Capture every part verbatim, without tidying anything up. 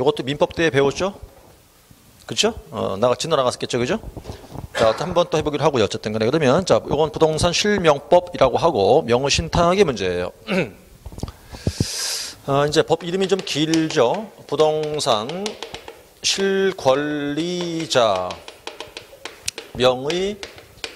이것도 민법 때 배웠죠? 그쵸? 어, 나가, 진도 나갔었겠죠? 그죠? 자, 한 번 또 해보기로 하고요. 어쨌든 간에. 그러면, 자, 이건 부동산 실명법이라고 하고, 명의신탁의 문제예요. 어, 이제 법 이름이 좀 길죠? 부동산 실권리자 명의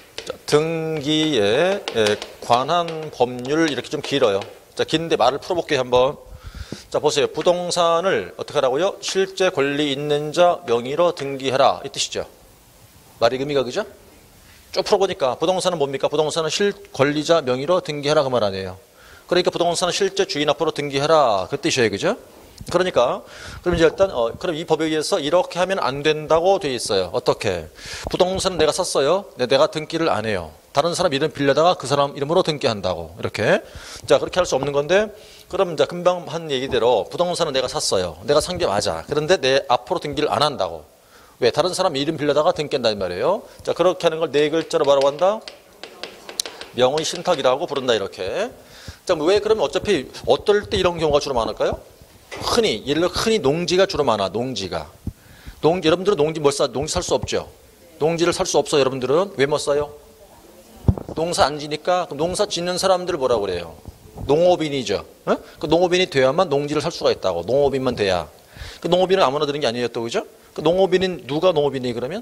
등기에 관한 법률 이렇게 좀 길어요. 자, 긴데 말을 풀어볼게요, 한번. 자, 보세요. 부동산을 어떻게 하라고요? 실제 권리 있는 자 명의로 등기해라. 이 뜻이죠. 말이 의미가 그죠? 쭉 풀어보니까 부동산은 뭡니까? 부동산은 실권리자 명의로 등기해라 그 말 아니에요. 그러니까 부동산은 실제 주인 앞으로 등기해라 그 뜻이에요. 그죠? 그러니까 그럼 이제 일단 어, 그럼 이 법에 의해서 이렇게 하면 안 된다고 돼 있어요. 어떻게? 부동산은 내가 샀어요. 내가 등기를 안 해요. 다른 사람 이름 빌려다가 그 사람 이름으로 등기한다고. 이렇게. 자, 그렇게 할 수 없는 건데 그럼 이제 금방 한 얘기대로 부동산은 내가 샀어요. 내가 산 게 맞아. 그런데 내 앞으로 등기를 안 한다고. 왜? 다른 사람 이름 빌려다가 등기한다는 말이에요. 자, 그렇게 하는 걸 네 글자로 뭐라고 한다? 명의 신탁이라고 부른다 이렇게. 자, 왜 그러면 어차피 어떨 때 이런 경우가 주로 많을까요? 흔히, 예를 들어 흔히 농지가 주로 많아. 농지가. 농지, 여러분들은 농지 뭘 사? 농지 살 수 없죠. 농지를 살 수 없어요. 여러분들은 왜 못 사요? 농사 안 지니까. 그럼 농사 짓는 사람들을 뭐라고 그래요? 농업인이죠. 어? 그 농업인이 돼야만 농지를 살 수가 있다고. 농업인만 돼야. 그 농업인은 아무나 되는 게 아니에요, 또 그죠? 그 농업인은 누가 농업인이 그러면?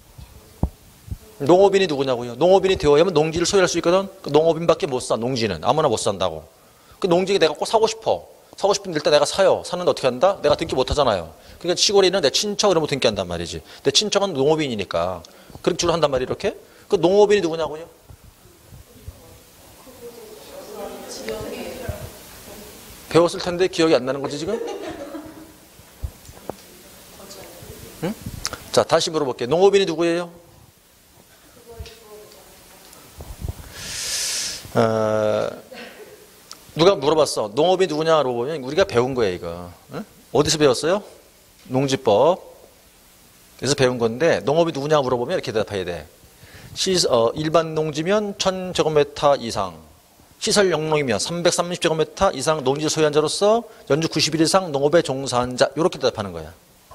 농업인이 누구냐고요? 농업인이 되어야만 농지를 소유할 수 있거든. 그 농업인밖에 못 사. 농지는 아무나 못 산다고. 그 농지 내가 꼭 사고 싶어. 사고 싶은데 일단 내가 사요. 사는데 어떻게 한다? 내가 등기 못 하잖아요. 그러니까 시골에 있는 내 친척 이런 거 등기한단 말이지. 내 친척은 농업인이니까. 그렇게 주로 한단 말이에요, 이렇게. 그 농업인이 누구냐고요? 배웠을 텐데 기억이 안 나는 거지 지금? 응? 자, 다시 물어볼게요. 농업인이 누구예요? 어, 누가 물어봤어. 농업이 누구냐고 보면 우리가 배운 거예요, 이거. 응? 어디서 배웠어요? 농지법. 그래서 배운 건데 농업이 누구냐고 물어보면 이렇게 대답해야 돼. 시, 어, 일반 농지면 천 제곱미터 이상, 시설 영농이면 삼백삼십 제곱미터 이상 농지 소유한 자로서 연주 구십 일 이상 농업에 종사한 자, 이렇게 대답하는 거야.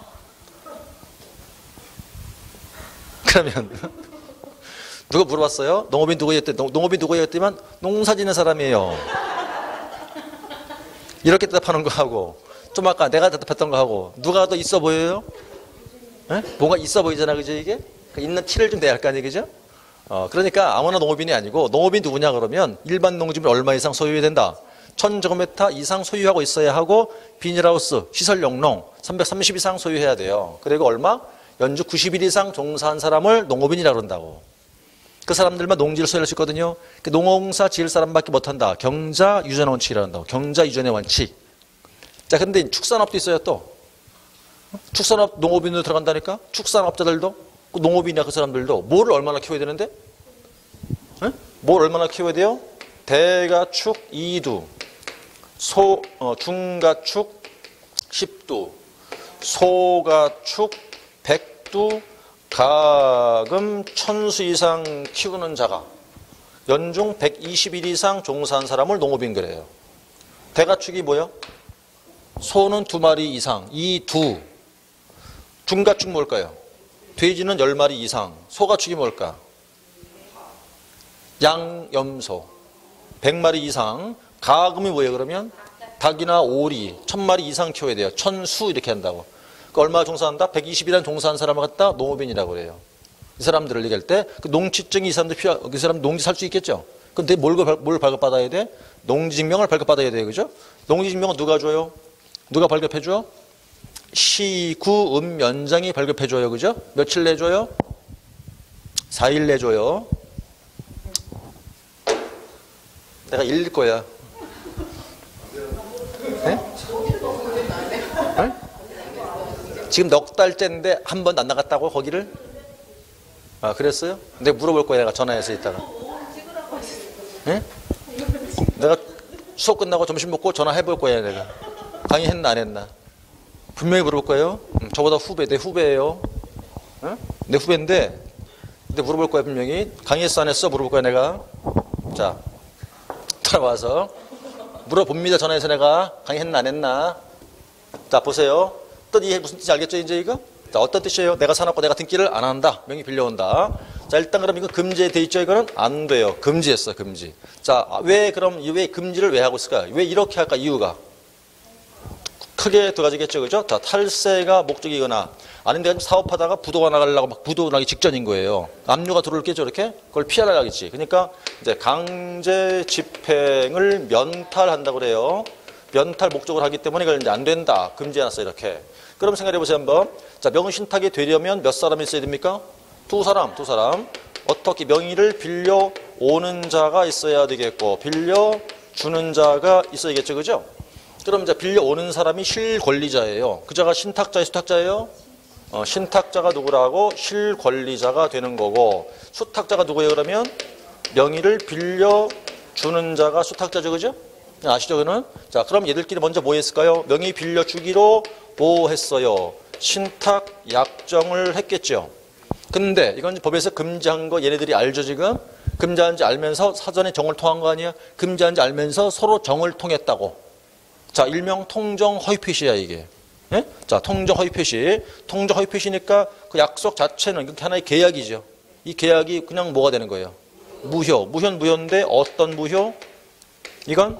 그러면 누가 물어봤어요? 농업인 누구였대? 농업인 누구였더만 농사 짓는 사람이에요. 이렇게 대답하는 거 하고 좀 아까 내가 대답했던 거 하고 누가 더 있어 보여요? 에? 뭔가 있어 보이잖아, 그죠 이게? 있는 티를 좀 내야 할 거 아니에요, 그죠? 어, 그러니까 아무나 농업인이 아니고 농업인 누구냐 그러면 일반 농지면 얼마 이상 소유해야 된다? 천 제곱미터 이상 소유하고 있어야 하고 비닐하우스, 시설 영농 삼백삼십 이상 소유해야 돼요. 그리고 얼마? 연주 구십 일 이상 종사한 사람을 농업인이라고 그런다고. 그 사람들만 농지를 소유할 수 있거든요. 그 농사 지을 사람밖에 못한다. 경자 유전의 원칙이라고 한다고. 경자 유전의 원칙. 자, 근데 축산업도 있어요, 또. 축산업 농업인으로 들어간다니까? 축산업자들도, 그 농업인이야, 그 사람들도. 뭐를 얼마나 키워야 되는데? 에? 뭘 얼마나 키워야 돼요? 대가축 이 두, 소, 어, 중가축 십 두, 소가축 백 두, 가금 천수 이상 키우는 자가 연중 백이십 일 이상 종사한 사람을 농업인 그래요. 대가축이 뭐요? 소는 두 마리 이상, 이 두. 중가축 뭘까요? 돼지는 열 마리 이상. 소가축이 뭘까? 양, 염소. 백 마리 이상. 가금이 뭐예요 그러면? 닭이나 오리, 천 마리 이상 키워야 돼요. 천수 이렇게 한다고. 그 얼마 종사한다? 백이십이라는 종사한 사람을 갖다 농업인이라고 그래요. 이 사람들을 얘기할 때 그 농취증이 이 사람들 필요, 그 사람 농지 살 수 있겠죠? 근데 뭘, 뭘 발급받아야 돼? 농지증명을 발급받아야 돼요. 그죠? 농지증명은 누가 줘요? 누가 발급해줘? 시구읍면장이 발급해줘요. 그죠? 며칠 내줘요? 사 일 내줘요. 내가 읽을 거야. 네? 네? 지금 넉 달째인데 한 번도 안 나갔다고 거기를? 아, 그랬어요? 내가 물어볼 거야. 내가 전화해서 이따가. 네? 내가 수업 끝나고 점심 먹고 전화해볼 거야. 내가. 강의했나 안 했나? 분명히 물어볼 거예요. 음, 저보다 후배, 내 후배예요. 어? 내 후배인데 근데 물어볼 거야 분명히. 강의했어 안 했어? 물어볼 거야 내가. 자, 돌아와서 물어봅니다. 전화해서 내가 강의했나 안 했나. 자, 보세요. 어떤 이해 무슨 뜻인지 알겠죠 이제 이거? 자, 어떤 뜻이에요? 내가 사놓고 내가 등기를 안 한다. 명의 빌려온다. 자, 일단 그럼 이거 금지에 돼 있죠? 이거는 안 돼요. 금지했어, 금지. 자, 왜 그럼 왜 금지를 왜 하고 있을까요? 왜 이렇게 할까? 이유가 크게 두 가지겠죠, 그죠? 자, 탈세가 목적이거나 아닌데 사업하다가 부도가 나가려고 막 부도 나기 직전인 거예요. 압류가 들어올 게죠, 이렇게? 그걸 피하려겠지. 그러니까 이제 강제 집행을 면탈한다고 그래요. 면탈 목적으로 하기 때문에 이걸 이제 안 된다. 금지해놨어, 이렇게. 그럼 생각해 보세요, 한번. 자, 명의신탁이 되려면 몇 사람이 있어야 됩니까? 두 사람, 두 사람. 어떻게 명의를 빌려 오는 자가 있어야 되겠고, 빌려 주는 자가 있어야겠죠, 그죠? 그럼 이제 빌려 오는 사람이 실권리자예요. 그 자가 신탁자예요, 수탁자예요? 어, 신탁자가 누구라고? 실권리자가 되는 거고, 수탁자가 누구예요, 그러면? 명의를 빌려 주는 자가 수탁자죠, 그죠? 아시죠, 그는? 자, 그럼 얘들끼리 먼저 뭐 했을까요? 명의 빌려 주기로 뭐 했어요? 신탁 약정을 했겠죠. 근데 이건 법에서 금지한 거 얘네들이 알죠, 지금? 금지한지 알면서 사전에 정을 통한 거 아니야? 금지한지 알면서 서로 정을 통했다고. 자, 일명 통정 허위 표시야, 이게. 예? 자, 통정 허위 표시. 통정 허위 표시니까 그 약속 자체는 이렇게 하나의 계약이죠. 이 계약이 그냥 뭐가 되는 거예요? 무효. 무효는 무효인데 어떤 무효? 이건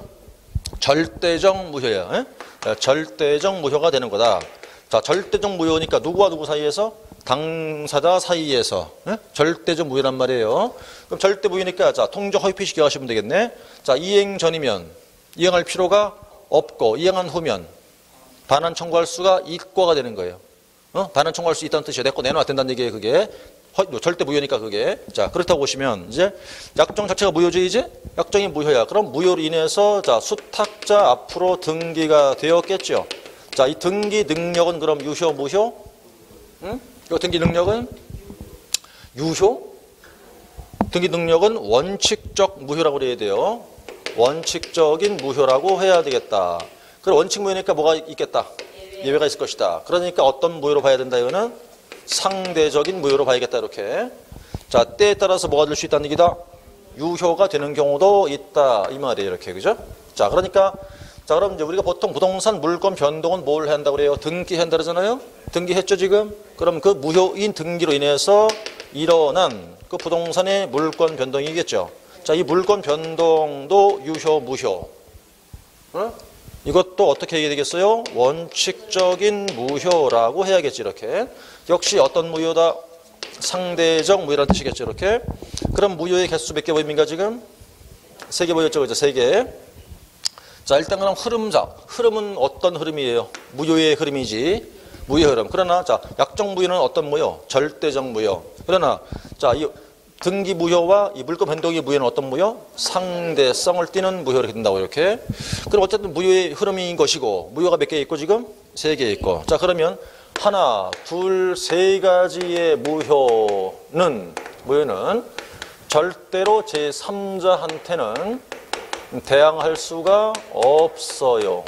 절대적 무효야. 예? 절대적 무효가 되는 거다. 자, 절대적 무효니까 누구와 누구 사이에서? 당사자 사이에서. 예? 절대적 무효란 말이에요. 그럼 절대 무효니까 자, 통정 허위 표시 기억하시면 되겠네. 자, 이행 전이면 이행할 필요가 없고 이행한 후면 반환 청구할 수가 있고가 되는 거예요. 어? 반환 청구할 수 있다는 뜻이에요. 내 거 내놔야 된다는 얘기예요, 그게. 허, 절대 무효니까 그게. 자, 그렇다고 보시면 이제 약정 자체가 무효죠, 이제? 약정이 무효야. 그럼 무효로 인해서 자, 수탁자 앞으로 등기가 되었겠죠. 자, 이 등기 능력은 그럼 유효, 무효? 응? 이 등기 능력은 유효? 등기 능력은 원칙적 무효라고 그래야 돼요. 원칙적인 무효라고 해야 되겠다. 그럼 원칙 무효니까 뭐가 있겠다? 예외가 있을 것이다. 그러니까 어떤 무효로 봐야 된다, 이거는? 상대적인 무효로 봐야겠다, 이렇게. 자, 때에 따라서 뭐가 될 수 있다는 얘기다? 유효가 되는 경우도 있다, 이 말이에요, 이렇게. 그죠? 자, 그러니까, 자, 그럼 이제 우리가 보통 부동산 물건 변동은 뭘 한다고 그래요? 등기한다 그러잖아요? 등기했죠, 지금? 그럼 그 무효인 등기로 인해서 일어난 그 부동산의 물건 변동이겠죠. 자, 이 물건 변동도 유효, 무효. 어? 이것도 어떻게 얘기해야 되겠어요? 원칙적인 무효라고 해야겠지, 이렇게. 역시 어떤 무효다? 상대적 무효라는 뜻이겠죠, 이렇게. 그럼 무효의 개수 몇 개 보입니까, 지금? 세 개 보였죠, 그죠? 세 개. 자, 일단 그럼 흐름자. 흐름은 어떤 흐름이에요? 무효의 흐름이지. 무효 흐름. 그러나, 자, 약정 무효는 어떤 무효? 절대적 무효. 그러나, 자, 이 등기 무효와 이 물건 변동의 무효는 어떤 무효? 상대성을 띠는 무효로 이렇게 된다고, 이렇게. 그럼 어쨌든 무효의 흐름인 것이고, 무효가 몇 개 있고, 지금? 세 개 있고. 자, 그러면 하나, 둘, 세 가지의 무효는, 무효는 절대로 제삼자한테는 대항할 수가 없어요.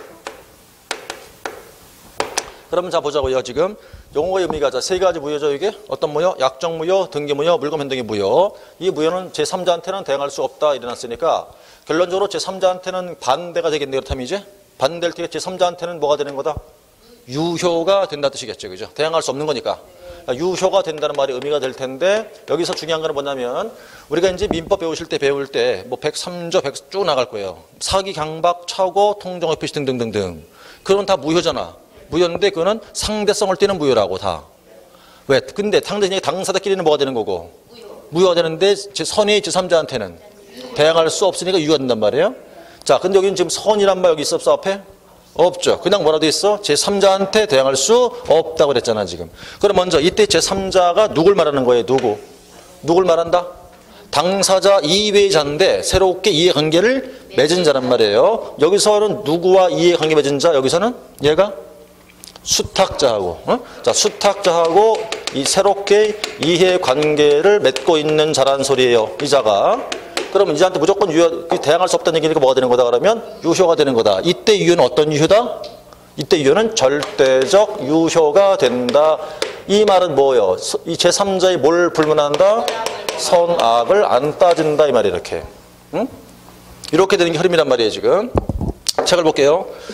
그러면 자, 보자고요, 지금. 용어의 의미가 자, 세 가지 무효죠, 이게? 어떤 무효? 약정 무효, 등기 무효, 물건 변동의 무효. 이 무효는 제삼자한테는 대항할 수 없다, 일어났으니까 결론적으로 제삼자한테는 반대가 되겠네요, 그렇다면 이제? 반대일 때 제삼자한테는 뭐가 되는 거다? 유효가 된다는 뜻이겠죠, 그죠? 대항할 수 없는 거니까. 유효가 된다는 말이 의미가 될 텐데, 여기서 중요한 거는 뭐냐면, 우리가 이제 민법 배우실 때 배울 때, 뭐 백삼 조, 백 쭉 나갈 거예요. 사기, 강박, 착오, 통정허위 표시 등등등등. 그건 다 무효잖아. 무효인데, 그거는 상대성을 띠는 무효라고, 다. 왜? 근데 상대, 당사자끼리는 뭐가 되는 거고? 무효. 무효가 되는데, 제 선의 제삼자한테는 대항할 수 없으니까 유효가 된단 말이에요. 자, 근데 여기는 지금 선이란 말 여기 있어, 없어, 앞에? 없죠. 그냥 뭐라도 있어? 제삼자한테 대항할 수 없다고 그랬잖아, 지금. 그럼 먼저 이때 제삼자가 누굴 말하는 거예요? 누구? 누굴 말한다? 당사자 이외의 자인데 새롭게 이해관계를 맺은 자란 말이에요. 여기서는 누구와 이해관계 맺은 자? 여기서는 얘가 수탁자하고, 어? 자, 수탁자하고 이 새롭게 이해관계를 맺고 있는 자란 소리예요, 이 자가. 그러면 이자한테 무조건 유효, 대항할 수 없다는 얘기니까 뭐가 되는 거다? 그러면 유효가 되는 거다. 이때 유효는 어떤 유효다? 이때 유효는 절대적 유효가 된다. 이 말은 뭐예요? 이 제삼자의 뭘 불문한다? 선악을 안 따진다, 이 말이 이렇게. 응? 이렇게 되는 게 흐름이란 말이에요, 지금. 책을 볼게요.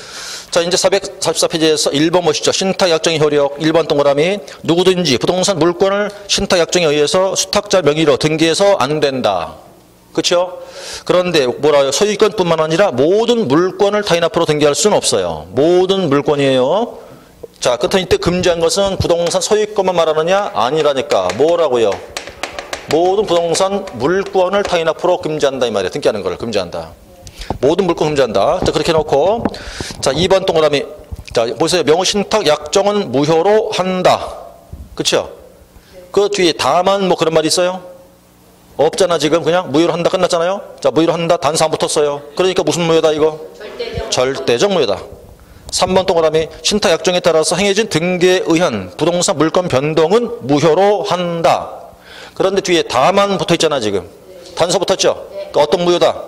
자, 이제 사백사십사 페이지에서 일 번 보시죠. 신탁약정의 효력. 일 번 동그라미. 누구든지 부동산 물권을 신탁약정에 의해서 수탁자 명의로 등기해서 안 된다. 그렇죠? 그런데 뭐라요? 소유권뿐만 아니라 모든 물권을 타인 앞으로 등기할 수는 없어요. 모든 물권이에요. 자, 그렇다면 이때 금지한 것은 부동산 소유권만 말하느냐? 아니라니까. 뭐라고요? 모든 부동산 물권을 타인 앞으로 금지한다 이 말이에요. 등기하는 걸 금지한다. 모든 물권 금지한다. 자, 그렇게 놓고 자, 이 번 동그라미. 자, 보세요. 명의신탁 약정은 무효로 한다. 그렇죠? 그 뒤에 다만 뭐 그런 말이 있어요? 없잖아. 지금 그냥 무효로 한다 끝났잖아요. 자, 무효로 한다 단서 안 붙었어요. 그러니까 무슨 무효다 이거? 절대적, 절대적 무효다. 삼 번 동그라미. 신탁 약정에 따라서 행해진 등기에 의한 부동산 물권 변동은 무효로 한다. 그런데 뒤에 다만 붙어 있잖아 지금. 단서 붙었죠? 그러니까 어떤 무효다?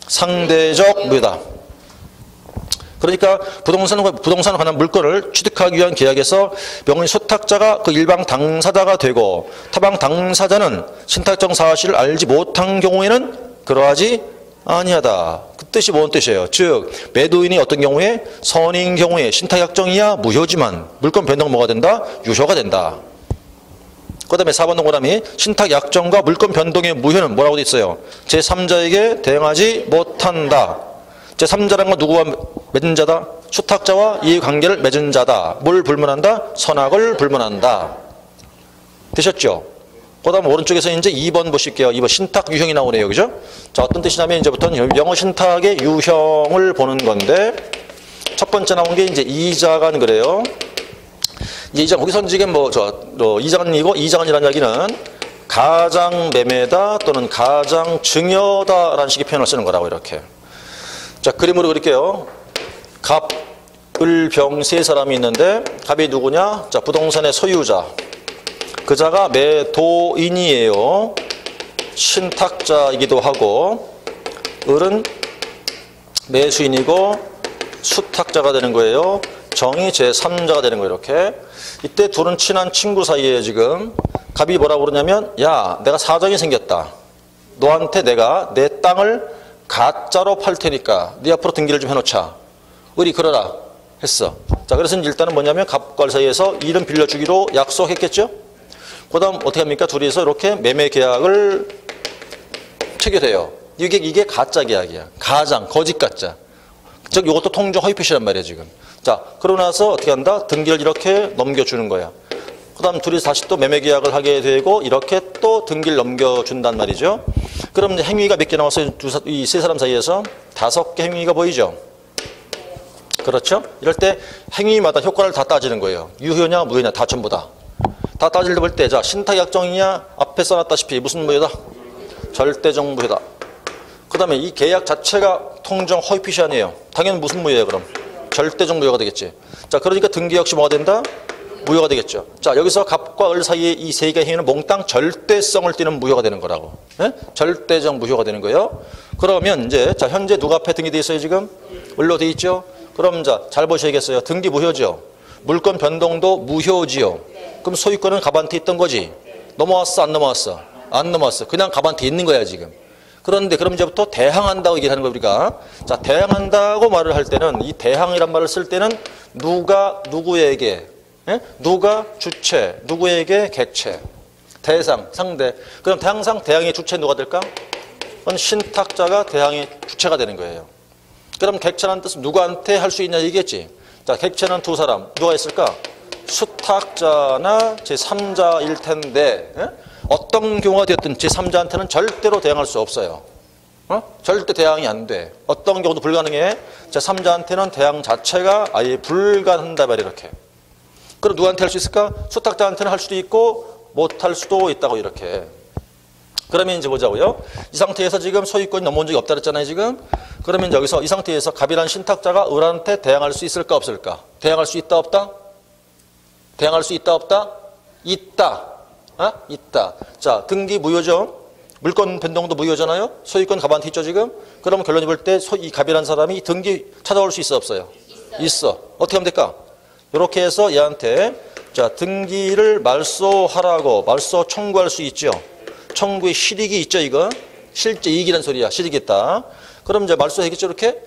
상대적 무효다. 그러니까 부동산, 부동산에 관한 물건을 취득하기 위한 계약에서 명의 수탁자가 그 일방 당사자가 되고 타방 당사자는 신탁정 사실을 알지 못한 경우에는 그러하지 아니하다. 그 뜻이 뭔 뜻이에요? 즉 매도인이 어떤 경우에 선인 경우에 신탁약정이야 무효지만 물건 변동은 뭐가 된다? 유효가 된다. 그 다음에 사 번 동그라미. 신탁약정과 물권 변동의 무효는 뭐라고 돼 있어요? 제삼자에게 대응하지 못한다. 제삼자란 건 누구와 맺은 자다? 수탁자와 이해관계를 맺은 자다. 뭘 불문한다? 선악을 불문한다. 되셨죠? 그 다음 오른쪽에서 이제 이 번 보실게요. 이 번 신탁 유형이 나오네요. 그죠? 자, 어떤 뜻이냐면 이제부터는 영어 신탁의 유형을 보는 건데 첫 번째 나온 게 이제 이자간 그래요. 이장 거기서는 지금 뭐저 어, 이장이고 이장이라는 이야기는 가장 매매다 또는 가장 증여다라는 식의 표현을 쓰는 거라고 이렇게. 자, 그림으로 그릴게요. 갑, 을, 병 세 사람이 있는데 갑이 누구냐? 자, 부동산의 소유자. 그 자가 매도인이에요. 신탁자이기도 하고 을은 매수인이고 수탁자가 되는 거예요. 정이 제삼자가 되는 거예요. 이렇게. 이때 둘은 친한 친구 사이에 지금 갑이 뭐라고 그러냐면 야, 내가 사정이 생겼다. 너한테 내가 내 땅을 가짜로 팔 테니까 네 앞으로 등기를 좀 해놓자. 을이 그러라 했어. 자, 그래서 일단은 뭐냐면 갑과 을 사이에서 이름 빌려주기로 약속했겠죠. 그 다음 어떻게 합니까? 둘이서 이렇게 매매 계약을 체결해요. 이게, 이게 가짜 계약이야. 가장, 거짓 가짜. 즉 이것도 통정 허위 표시란 말이야 지금. 자, 그러고 나서 어떻게 한다? 등기를 이렇게 넘겨주는 거야. 그 다음 둘이 다시 또 매매 계약을 하게 되고 이렇게 또 등기를 넘겨준단 말이죠. 그럼 이제 행위가 몇 개 나와서 이 세 사람 사이에서 다섯 개 행위가 보이죠. 그렇죠? 이럴 때 행위마다 효과를 다 따지는 거예요. 유효냐 무효냐 다 전부 다. 다 따질 때 볼 때 자, 신탁약정이냐 앞에 써놨다시피 무슨 무효다? 절대적 무효다. 그 다음에 이 계약 자체가 통정 허위 표시 아니에요. 당연히 무슨 무효예요 그럼? 절대적 무효가 되겠지. 자, 그러니까 등기 역시 뭐가 된다? 무효가 되겠죠. 자, 여기서 갑과 을 사이에 이 세 개의 행위는 몽땅 절대성을 띠는 무효가 되는 거라고. 네? 절대적 무효가 되는 거예요. 그러면 이제 자, 현재 누가 앞에 등기돼 있어요 지금? 을로 돼 있죠. 그럼 자, 잘 보셔야겠어요. 등기 무효죠. 물권 변동도 무효지요. 그럼 소유권은 갑한테 있던 거지. 넘어왔어 안 넘어왔어? 안 넘어왔어. 그냥 갑한테 있는 거야 지금. 그런데 그럼 이제부터 대항한다고 얘기하는 거 우리가. 자, 대항한다고 말을 할 때는 이 대항이란 말을 쓸 때는 누가 누구에게, 예? 누가 주체, 누구에게 객체, 대상, 상대. 그럼 대항상 대항의 주체 누가 될까? 그건 신탁자가 대항의 주체가 되는 거예요. 그럼 객체라는 뜻은 누구한테 할 수 있냐 얘기겠지. 자, 객체는 두 사람. 누가 있을까? 수탁자나 제삼자일 텐데, 예? 어떤 경우가 되었든 제삼자한테는 절대로 대항할 수 없어요. 어? 절대 대항이 안 돼. 어떤 경우도 불가능해. 제삼자한테는 대항 자체가 아예 불가능한다 말이야 이렇게. 그럼 누구한테 할 수 있을까? 수탁자한테는 할 수도 있고 못할 수도 있다고 이렇게. 그러면 이제 보자고요. 이 상태에서 지금 소유권이 넘어온 적이 없다 그랬잖아요 지금. 그러면 여기서 이 상태에서 갑이라는 신탁자가 을한테 대항할 수 있을까 없을까? 대항할 수 있다 없다? 대항할 수 있다 없다? 있다. 어? 있다. 자, 등기 무효죠. 물권 변동도 무효잖아요. 소유권 갑한테 있죠 지금. 그러면 결론이 볼 때 이 갑이라는 사람이 등기 찾아올 수 있어 없어요? 있어요. 있어. 어떻게 하면 될까? 이렇게 해서 얘한테 자, 등기를 말소하라고 말소 청구할 수 있죠. 청구의 실익이 있죠 이거. 실제 이익이라는 소리야. 실익이 있다. 그럼 이제 말소하겠죠 이렇게.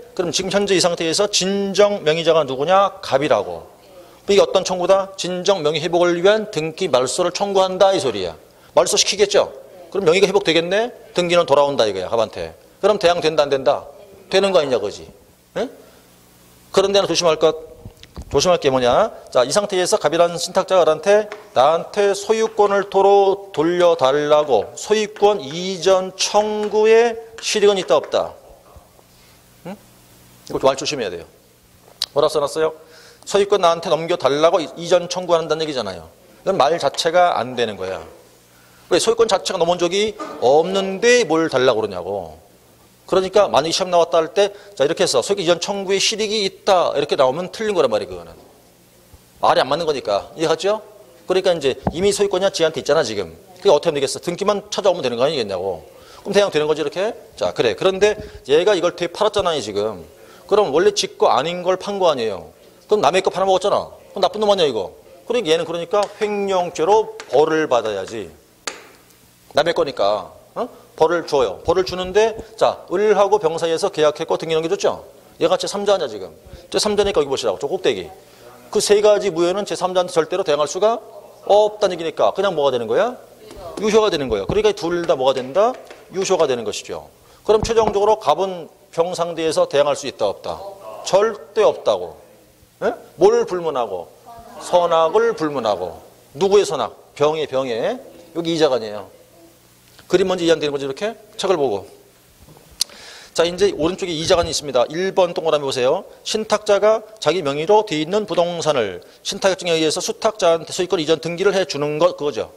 그럼 지금 현재 이 상태에서 진정 명의자가 누구냐? 갑이라고. 이게 어떤 청구다? 진정 명의 회복을 위한 등기 말소를 청구한다 이 소리야. 말소 시키겠죠? 그럼 명의가 회복되겠네? 등기는 돌아온다 이거야 갑한테. 그럼 대항 된다 안 된다? 되는 거 아니냐 그지? 예? 그런 데는 조심할 것, 조심할 게 뭐냐? 자, 이 상태에서 갑이라는 신탁자가 나한테 나한테 소유권을 도로 돌려달라고 소유권 이전 청구의 실익은 있다 없다? 응? 이거 말 조심해야 돼요. 뭐라 써놨어요? 소유권 나한테 넘겨달라고 이전 청구한다는 얘기잖아요. 이건 말 자체가 안 되는 거야. 왜? 소유권 자체가 넘어온 적이 없는데 뭘 달라고 그러냐고. 그러니까 만약에 시험 나왔다 할 때 자 이렇게 해서 소유권 이전 청구의 실익이 있다 이렇게 나오면 틀린 거란 말이에요. 그거는 말이 안 맞는 거니까. 이해갔죠? 그러니까 이제 이미 소유권이 지한테 있잖아 지금. 그게 어떻게 하면 되겠어? 등기만 찾아오면 되는 거 아니겠냐고. 그럼 대양 되는 거지 이렇게? 자 그래. 그런데 얘가 이걸 되게 팔았잖아요 지금. 그럼 원래 지 거 아닌 걸 판 거 아니에요. 그럼 남의 거 팔아먹었잖아. 그럼 나쁜 놈 아니야 이거. 그러니까 얘는 그러니까 횡령죄로 벌을 받아야지. 남의 거니까. 어? 벌을 줘요. 벌을 주는데 자 을하고 병 사이에서 계약했고 등기 넘겨줬죠. 얘가 제삼자냐 지금. 제삼자니까 여기 보시라고. 저 꼭대기. 그 세 가지 무효는 제삼자한테 절대로 대항할 수가 없다는 얘기니까 그냥 뭐가 되는 거야? 유효가 되는 거예요. 그러니까 둘 다 뭐가 된다? 유효가 되는 것이죠. 그럼 최종적으로 갑은 병 상대에서 대항할 수 있다 없다? 절대 없다고. 에? 뭘 불문하고? 선악을 불문하고. 누구의 선악? 병의 병에. 여기 이자간이에요. 그림 먼저 이해 안 되는 거죠 이렇게? 책을 보고. 자 이제 오른쪽에 이자간이 있습니다. 일 번 동그라미 보세요. 신탁자가 자기 명의로 돼 있는 부동산을 신탁약정에 의해서 수탁자한테 소유권 이전 등기를 해주는 것 그거죠.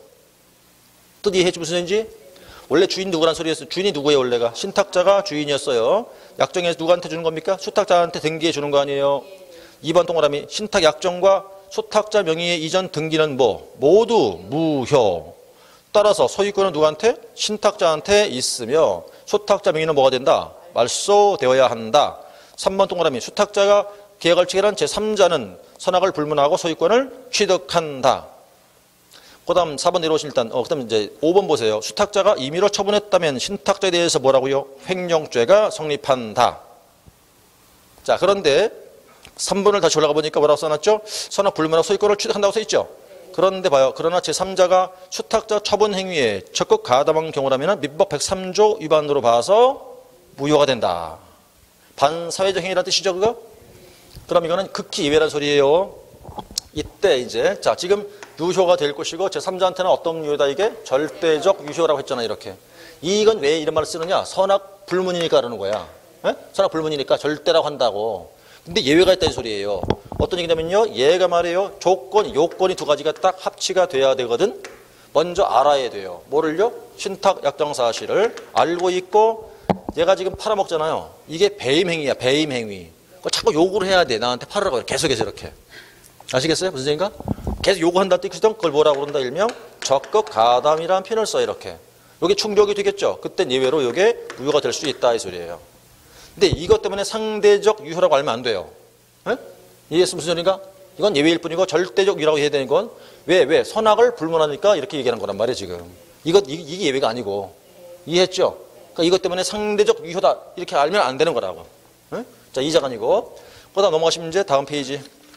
뜻 이해해 무슨 소리인지? 원래 주인 누구란 소리였어요? 주인이 누구예요 원래가? 신탁자가 주인이었어요. 약정에서 누구한테 주는 겁니까? 수탁자한테 등기해 주는 거 아니에요? 이 번 동그라미 신탁약정과 수탁자 명의의 이전 등기는 뭐? 모두 무효. 따라서 소유권은 누구한테? 신탁자한테 있으며 수탁자 명의는 뭐가 된다? 말소되어야 한다. 삼 번 동그라미 수탁자가 계약을 체결한 제삼자는 선악을 불문하고 소유권을 취득한다. 그 다음 사 번 내려오시면 일단 어, 그 다음 이제 오 번 보세요. 수탁자가 임의로 처분했다면 신탁자에 대해서 뭐라고요? 횡령죄가 성립한다. 자 그런데 삼 번을 다시 올라가 보니까 뭐라고 써놨죠? 선악 불문하고 소유권을 취득한다고 써있죠. 그런데 봐요. 그러나 제삼자가 수탁자 처분 행위에 적극 가담한 경우라면 민법 백삼 조 위반으로 봐서 무효가 된다. 반사회적 행위라는 뜻이죠 그거? 그럼 이거는 극히 예외란 소리예요. 이때 이제 자 지금 유효가 될 것이고 제삼자한테는 어떤 유효다 이게? 절대적 유효라고 했잖아 이렇게. 이건 왜 이런 말을 쓰느냐? 선악 불문이니까 그러는 거야. 에? 선악 불문이니까 절대라고 한다고. 근데 예외가 있다는 소리예요. 어떤 얘기냐면요. 얘가 말이에요. 조건, 요건이 두 가지가 딱 합치가 돼야 되거든. 먼저 알아야 돼요. 뭐를요? 신탁 약정 사실을 알고 있고 얘가 지금 팔아먹잖아요. 이게 배임행위야. 배임행위. 자꾸 요구를 해야 돼. 나한테 팔으라고 계속해서 이렇게. 아시겠어요? 무슨 얘기인가? 계속 요구한다 뜻이든 그걸 뭐라고 그런다 일명 적극 가담이라는 표현을 써 이렇게. 여기 충족이 되겠죠. 그땐 예외로 이게 무효가 될 수 있다 이 소리예요. 근데 이것 때문에 상대적 유효라고 알면 안 돼요. 에? 이해했어 무슨 소리인가? 이건 예외일 뿐이고 절대적 유효라고 해야 되는 건 왜? 왜? 선악을 불문하니까 이렇게 얘기하는 거란 말이에요 지금. 이것, 이, 이게 예외가 아니고. 이해했죠? 그러니까 이것 때문에 상대적 유효다 이렇게 알면 안 되는 거라고. 에? 자, 이자간이고. 그다음 넘어가시면 이제 다음 페이지.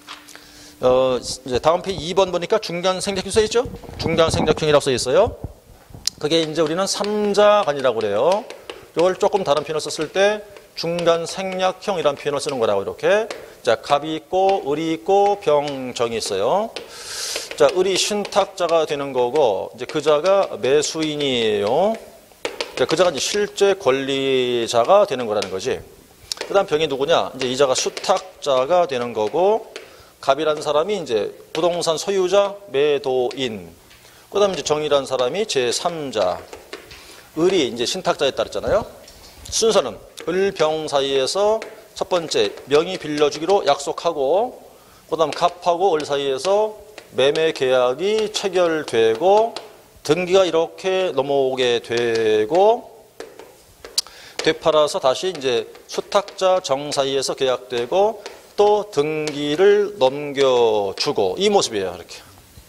어, 이제 다음 페이지 이 번 보니까 중간 생략형 써 있죠? 중간 생략형이라고 써 있어요. 그게 이제 우리는 삼자간이라고 그래요. 이걸 조금 다른 표현을 썼을 때 중간 생략형이라는 표현을 쓰는 거라고 이렇게. 자, 갑이 있고 을이 있고 병정이 있어요. 자, 을이 신탁자가 되는 거고 이제 그자가 매수인이에요. 자, 그자가 이제 실제 권리자가 되는 거라는 거지. 그다음 병이 누구냐? 이제 이자가 수탁자가 되는 거고 갑이라는 사람이 이제 부동산 소유자 매도인. 그다음 이제 정이라는 사람이 제삼자. 을이 이제 신탁자에 따랐잖아요. 순서는 을, 병 사이에서 첫 번째 명의 빌려주기로 약속하고 그다음 갑하고 을 사이에서 매매 계약이 체결되고 등기가 이렇게 넘어오게 되고 되팔아서 다시 이제 수탁자 정 사이에서 계약되고 또 등기를 넘겨주고 이 모습이에요. 이렇게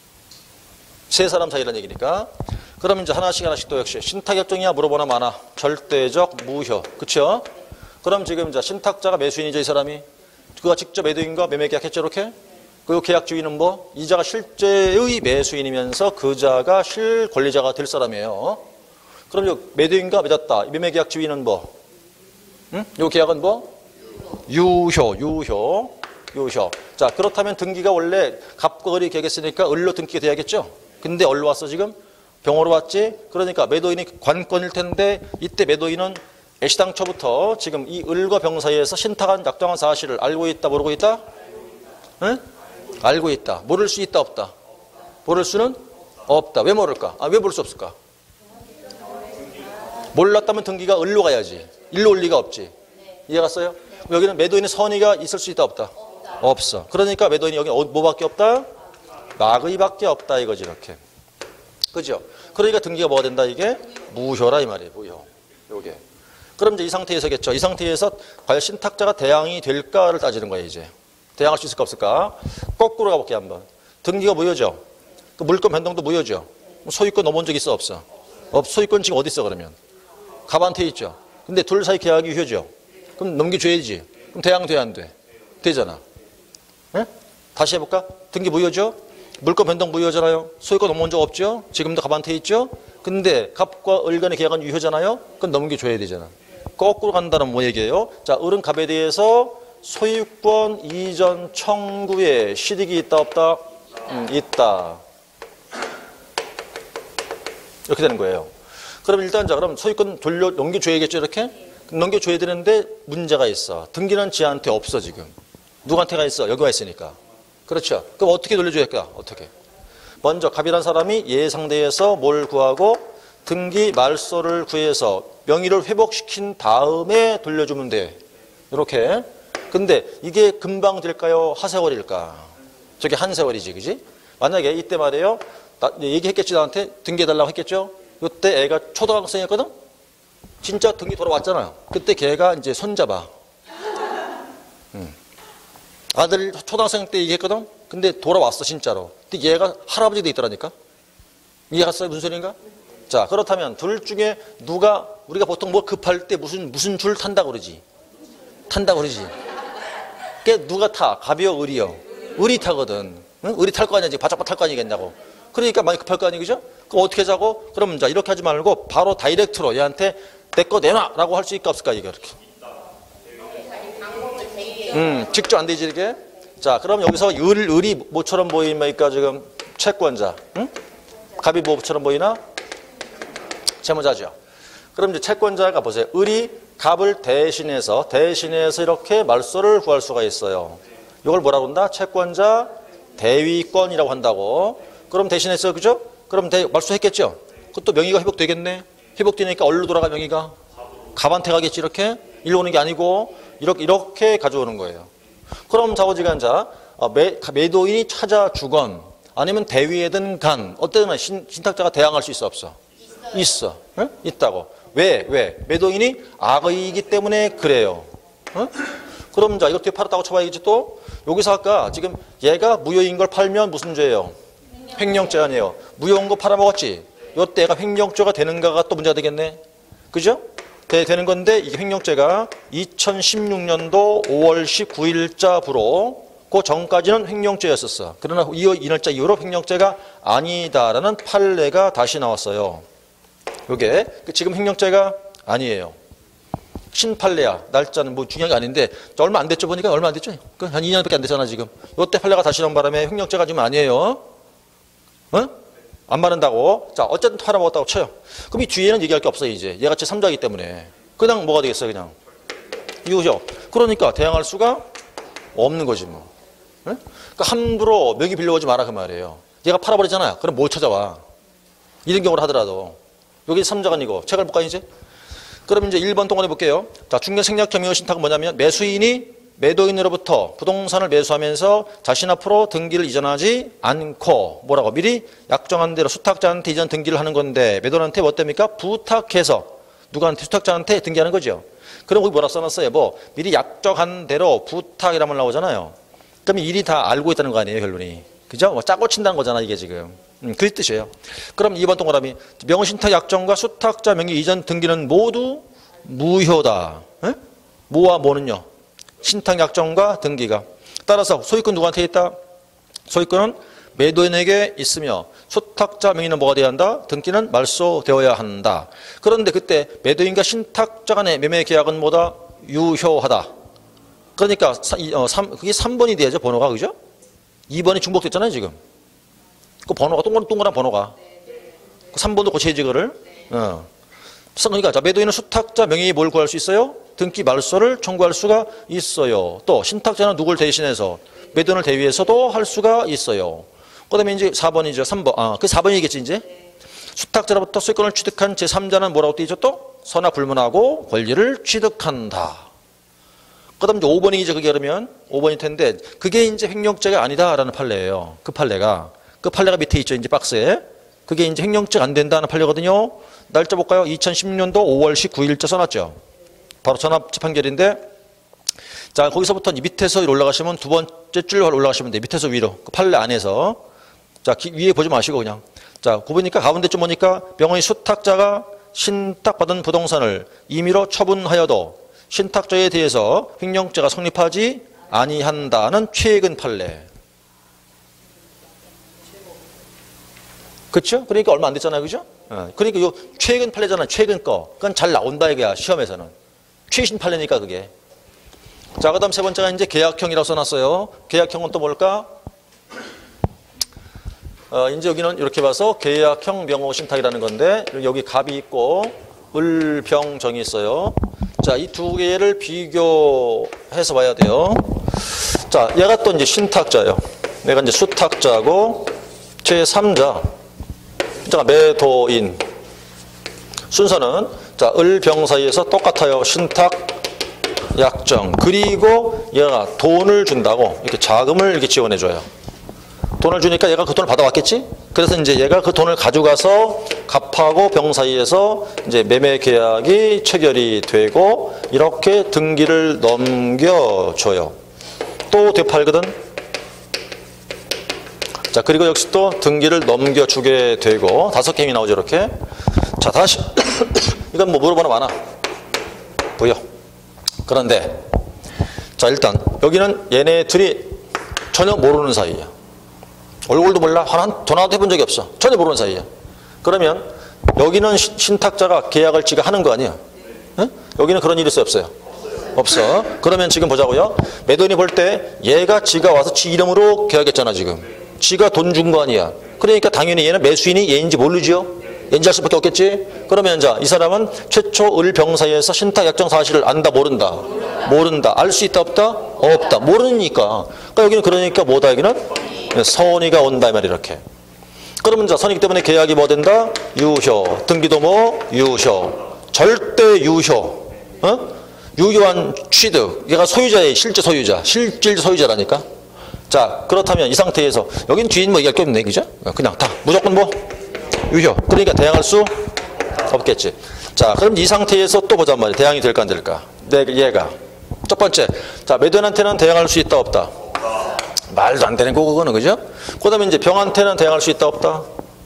세 사람 사이라는 얘기니까. 그럼 이제 하나씩 하나씩 또 역시 신탁약정이야 물어보나 마나 절대적 무효. 그쵸? 그럼 지금 자 신탁자가 매수인이죠, 이 사람이. 그가 직접 매도인과 매매 계약했죠, 이렇게. 그리고 계약 주인은 뭐 이자가 실제의 매수인이면서 그자가 실권리자가 될 사람이에요. 그럼 요 매도인과 맺었다. 매매 계약 주인은 뭐? 응? 요 계약은 뭐? 유효, 유효, 유효. 자, 그렇다면 등기가 원래 갑과 을이 계약했으니까 을로 등기가 돼야겠죠? 근데 얼로 왔어, 지금? 병으로 왔지? 그러니까 매도인이 관건일 텐데 이때 매도인은 애시당초부터 지금 이 을과 병 사이에서 신탁한 약정한 사실을 알고 있다, 모르고 있다? 응? 알고 있다. 모를 수 있다, 없다? 모를 수는 없다. 왜 모를까? 아, 왜 모를 수 없을까? 몰랐다면 등기가 을로 가야지. 일로 올 리가 없지. 이해 갔어요? 여기는 매도인의 선의가 있을 수 있다, 없다? 없어. 그러니까 매도인이 여기 뭐밖에 없다? 막의밖에 없다, 이거지, 이렇게. 그죠? 그러니까 등기가 뭐가 된다, 이게? 무효라, 이 말이에요, 무효. 요게. 그럼 이제 이 상태에서겠죠. 이 상태에서 과연 신탁자가 대항이 될까를 따지는 거예요, 이제. 대항할 수 있을까, 없을까? 거꾸로 가볼게요, 한번. 등기가 무효죠? 그 물권 변동도 무효죠? 소유권 넘어온 적 있어, 없어? 없, 소유권 지금 어디 있어, 그러면? 갑한테 있죠? 근데 둘 사이 계약이 유효죠? 그럼 넘겨줘야지. 그럼 대항 돼, 안 돼? 되잖아. 네? 다시 해볼까? 등기 무효죠? 물권 변동 무효잖아요. 소유권 넘어온 적 없죠? 지금도 갑한테 있죠? 근데 갑과 을 간의 계약은 유효잖아요? 그럼 넘겨줘야 되잖아. 거꾸로 간다는 뭐 얘기예요? 자, 을은 갑에 대해서 소유권 이전 청구에 실익이 있다, 없다? 음, 있다. 이렇게 되는 거예요. 그럼 일단 자, 그럼 소유권 돌려 넘겨줘야겠죠, 이렇게? 넘겨줘야 되는데 문제가 있어. 등기는 지한테 없어, 지금. 누구한테가 있어? 여기가 있으니까. 그렇죠. 그럼 어떻게 돌려줘야 할까? 어떻게? 먼저 갑이라는 사람이 얘 상대에서 뭘 구하고 등기 말소를 구해서 명의를 회복시킨 다음에 돌려주면 돼. 이렇게. 근데 이게 금방 될까요? 하세월일까? 저게 한세월이지, 그지? 만약에 이때 말이에요. 나, 얘기했겠지, 나한테? 등기해달라고 했겠죠? 이때 애가 초등학생이었거든? 진짜 등기 돌아왔잖아요. 그때 걔가 이제 손잡아. 음. 아들 초등학생 때 얘기했거든? 근데 돌아왔어, 진짜로. 근데 얘가 할아버지 돼 있더라니까? 이해갔어요? 무슨 소리인가? 자, 그렇다면 둘 중에 누가, 우리가 보통 뭐 급할 때 무슨, 무슨 줄 탄다고 그러지? 탄다고 그러지? 그게 누가 타? 갑이요, 을이요? 을이 타거든. 응? 을이 탈 거 아니야, 지금 바짝바짝 탈 거 아니겠냐고. 그러니까 많이 급할 거 아니, 그죠? 그럼 어떻게 하자고? 그럼 자, 이렇게 하지 말고 바로 다이렉트로 얘한테 내 거 내놔! 라고 할 수 있을까, 없을까, 이게 이렇게. 음, 직접 안 되지, 이게? 자, 그럼 여기서 을, 을이 뭐처럼 보입니까, 지금? 채권자. 응? 갑이 뭐처럼 보이나? 채무자죠. 그럼 이제 채권자가 보세요. 을이 갑을 대신해서, 대신해서 이렇게 말소를 구할 수가 있어요. 이걸 뭐라고 한다? 채권자 대위권이라고 한다고. 그럼 대신해서, 그죠? 그럼 대, 말소했겠죠? 그것도 명의가 회복되겠네? 회복되니까 얼로 돌아가, 명의가? 갑한테 가겠지, 이렇게? 일로 오는 게 아니고, 이렇게, 이렇게 가져오는 거예요. 그럼 자고지간자, 매, 매도인이 찾아주건, 아니면 대위에든 간, 어때든 신, 신탁자가 대항할 수 있어, 없어? 있어요. 있어. 응? 있다고. 왜? 왜? 매도인이 악의이기 때문에 그래요. 응? 그럼 자, 이렇게 팔았다고 쳐봐야겠지 또? 여기서 아까 지금 얘가 무효인 걸 팔면 무슨 죄예요? 횡령죄 아니에요. 무효인 거 팔아먹었지? 요때 얘가 횡령죄가 되는가가 또 문제가 되겠네. 그죠? 되, 되는 건데 이게 횡령죄가 이천십육 년도 오월 십구일자부로 그 전까지는 횡령죄였었어. 그러나 이 날짜 이후로 횡령죄가 아니다라는 판례가 다시 나왔어요. 요게 지금 횡령죄가 아니에요. 신판례야. 날짜는 뭐 중요한 게 아닌데 얼마 안 됐죠, 보니까. 얼마 안 됐죠? 한 이 년밖에 안 됐잖아, 지금. 요때 판례가 다시 나온 바람에 횡령죄가 지금 아니에요. 어? 안 마른다고. 자, 어쨌든 팔아먹었다고 쳐요. 그럼 이 뒤에는 얘기할 게 없어요, 이제. 얘같이 삼자이기 때문에. 그냥 뭐가 되겠어요, 그냥. 이거죠. 그러니까 대항할 수가 없는 거지, 뭐. 네? 그러니까 함부로 명의 빌려오지 마라, 그 말이에요. 얘가 팔아버리잖아요. 그럼 뭘 찾아와? 이런 경우를 하더라도. 여기 삼자가 아니고. 책을 볼까, 이제? 그럼 이제 일 번 동안해 볼게요. 자, 중개 생략 겸용 신탁은 뭐냐면 매수인이 매도인으로부터 부동산을 매수하면서 자신 앞으로 등기를 이전하지 않고 뭐라고 미리 약정한 대로 수탁자한테 이전 등기를 하는 건데 매도인한테 뭐 됩니까? 부탁해서 누구한테? 수탁자한테 등기하는 거죠. 그럼 거기 뭐라 써놨어요? 뭐 미리 약정한 대로 부탁이라는 말 나오잖아요. 그럼 일이 다 알고 있다는 거 아니에요, 결론이. 그죠? 뭐 짜고 친다는 거잖아, 이게 지금. 음, 그 뜻이에요. 그럼 이 번 동그라미 명신탁 약정과 수탁자 명의 이전 등기는 모두 무효다. 에? 무와 뭐는요? 신탁 약정과 등기가. 따라서 소유권 누구한테 있다? 소유권은 매도인에게 있으며 수탁자 명의는 뭐가 되어야 한다? 등기는 말소되어야 한다. 그런데 그때 매도인과 신탁자 간의 매매 계약은 뭐다? 유효하다. 그러니까 어, 삼, 그게 삼 번이 돼야죠, 번호가. 그죠? 이 번이 중복됐잖아요, 지금. 그 번호가 동그란, 동그란 번호가. 삼 번도 고쳐야지, 그거를. 어. 그러니까 자, 매도인은 수탁자 명의에 뭘 구할 수 있어요? 등기 말소를 청구할 수가 있어요. 또 신탁자는 누굴 대신해서? 매도인을 대위해서도 할 수가 있어요. 그 다음에 이제 사 번이죠. 삼 번. 아, 그 사 번이겠지, 이제. 수탁자로부터 소유권을 취득한 제삼 자는 뭐라고 되어 있죠, 또? 선악 불문하고 권리를 취득한다. 그 다음 이제 오 번이죠, 그게 그러면. 오 번일 텐데, 그게 이제 횡령죄가 아니다라는 판례예요. 그 판례가. 그 판례가 밑에 있죠, 이제 박스에. 그게 이제 횡령죄가 안 된다는 판례거든요. 날짜 볼까요? 이천십 년도 오월 십구일자 써놨죠. 바로 전압 판결인데, 자, 거기서부터 밑에서 위로 올라가시면 두 번째 줄로 올라가시면 돼요. 밑에서 위로. 그 판례 안에서. 자, 위에 보지 마시고 그냥. 자, 그 보니까 가운데 좀 보니까 명의 수탁자가 신탁받은 부동산을 임의로 처분하여도 신탁자에 대해서 횡령죄가 성립하지 아니한다는 최근 판례. 그렇죠? 그러니까 얼마 안 됐잖아요, 그죠? 어, 그러니까 요 최근 판례잖아요, 최근 거. 그건 잘 나온다 이거야, 시험에서는. 최신 판례니까 그게. 자, 그 다음 세 번째가 이제 계약형이라고 써놨어요. 계약형은 또 뭘까? 어, 이제 여기는 이렇게 봐서 계약형 명호 신탁이라는 건데, 여기 갑이 있고, 을병정이 있어요. 자, 이 두 개를 비교해서 봐야 돼요. 자, 얘가 또 이제 신탁자예요. 얘가 이제 수탁자고, 제삼 자. 자, 매도인. 순서는, 자, 을병 사이에서 똑같아요. 신탁, 약정. 그리고 얘가 돈을 준다고, 이렇게 자금을 이렇게 지원해줘요. 돈을 주니까 얘가 그 돈을 받아왔겠지? 그래서 이제 얘가 그 돈을 가져가서 갑하고 병 사이에서 이제 매매 계약이 체결이 되고 이렇게 등기를 넘겨줘요. 또 되팔거든. 자, 그리고 역시 또 등기를 넘겨주게 되고 다섯 개임이 나오죠, 이렇게. 자, 다시. 이건 뭐 물어보나 마나? 부여. 그런데 자, 일단 여기는 얘네 둘이 전혀 모르는 사이야. 얼굴도 몰라. 한 전화도 해본 적이 없어. 전혀 모르는 사이야. 그러면 여기는 신탁자가 계약을 지가 하는 거 아니야? 응? 여기는 그런 일이 있어요, 없어요? 없어. 그러면 지금 보자고요. 매도인이 볼 때 얘가 지가 와서 지 이름으로 계약했잖아, 지금. 지가 돈 준 거 아니야. 그러니까 당연히 얘는 매수인이 얘인지 모르지요? 얘인지 알 수밖에 없겠지? 그러면 자, 이 사람은 최초 을병 사이에서 신탁 약정 사실을 안다, 모른다? 모른다. 알 수 있다, 없다? 없다. 모르니까. 그러니까 여기는 그러니까 뭐다, 여기는? 선의가 온다 이 말이 이렇게. 그러면 자, 선이기 때문에 계약이 뭐 된다? 유효. 등기도 뭐? 유효. 절대 유효. 어? 유효한 취득. 얘가 소유자의 실제 소유자. 실질 소유자라니까. 자, 그렇다면 이 상태에서 여긴 뒤에 뭐 얘기할 게 없네, 그죠? 그냥 다 무조건 뭐? 유효. 그러니까 대항할 수 없겠지. 자, 그럼 이 상태에서 또 보자 말이야. 대항이 될까 안 될까? 네, 얘가. 첫 번째. 자, 매도인한테는 대항할 수 있다 없다? 말도 안 되는 거 그거는, 그죠? 그 다음에 이제 병한테는 대항할 수 있다 없다?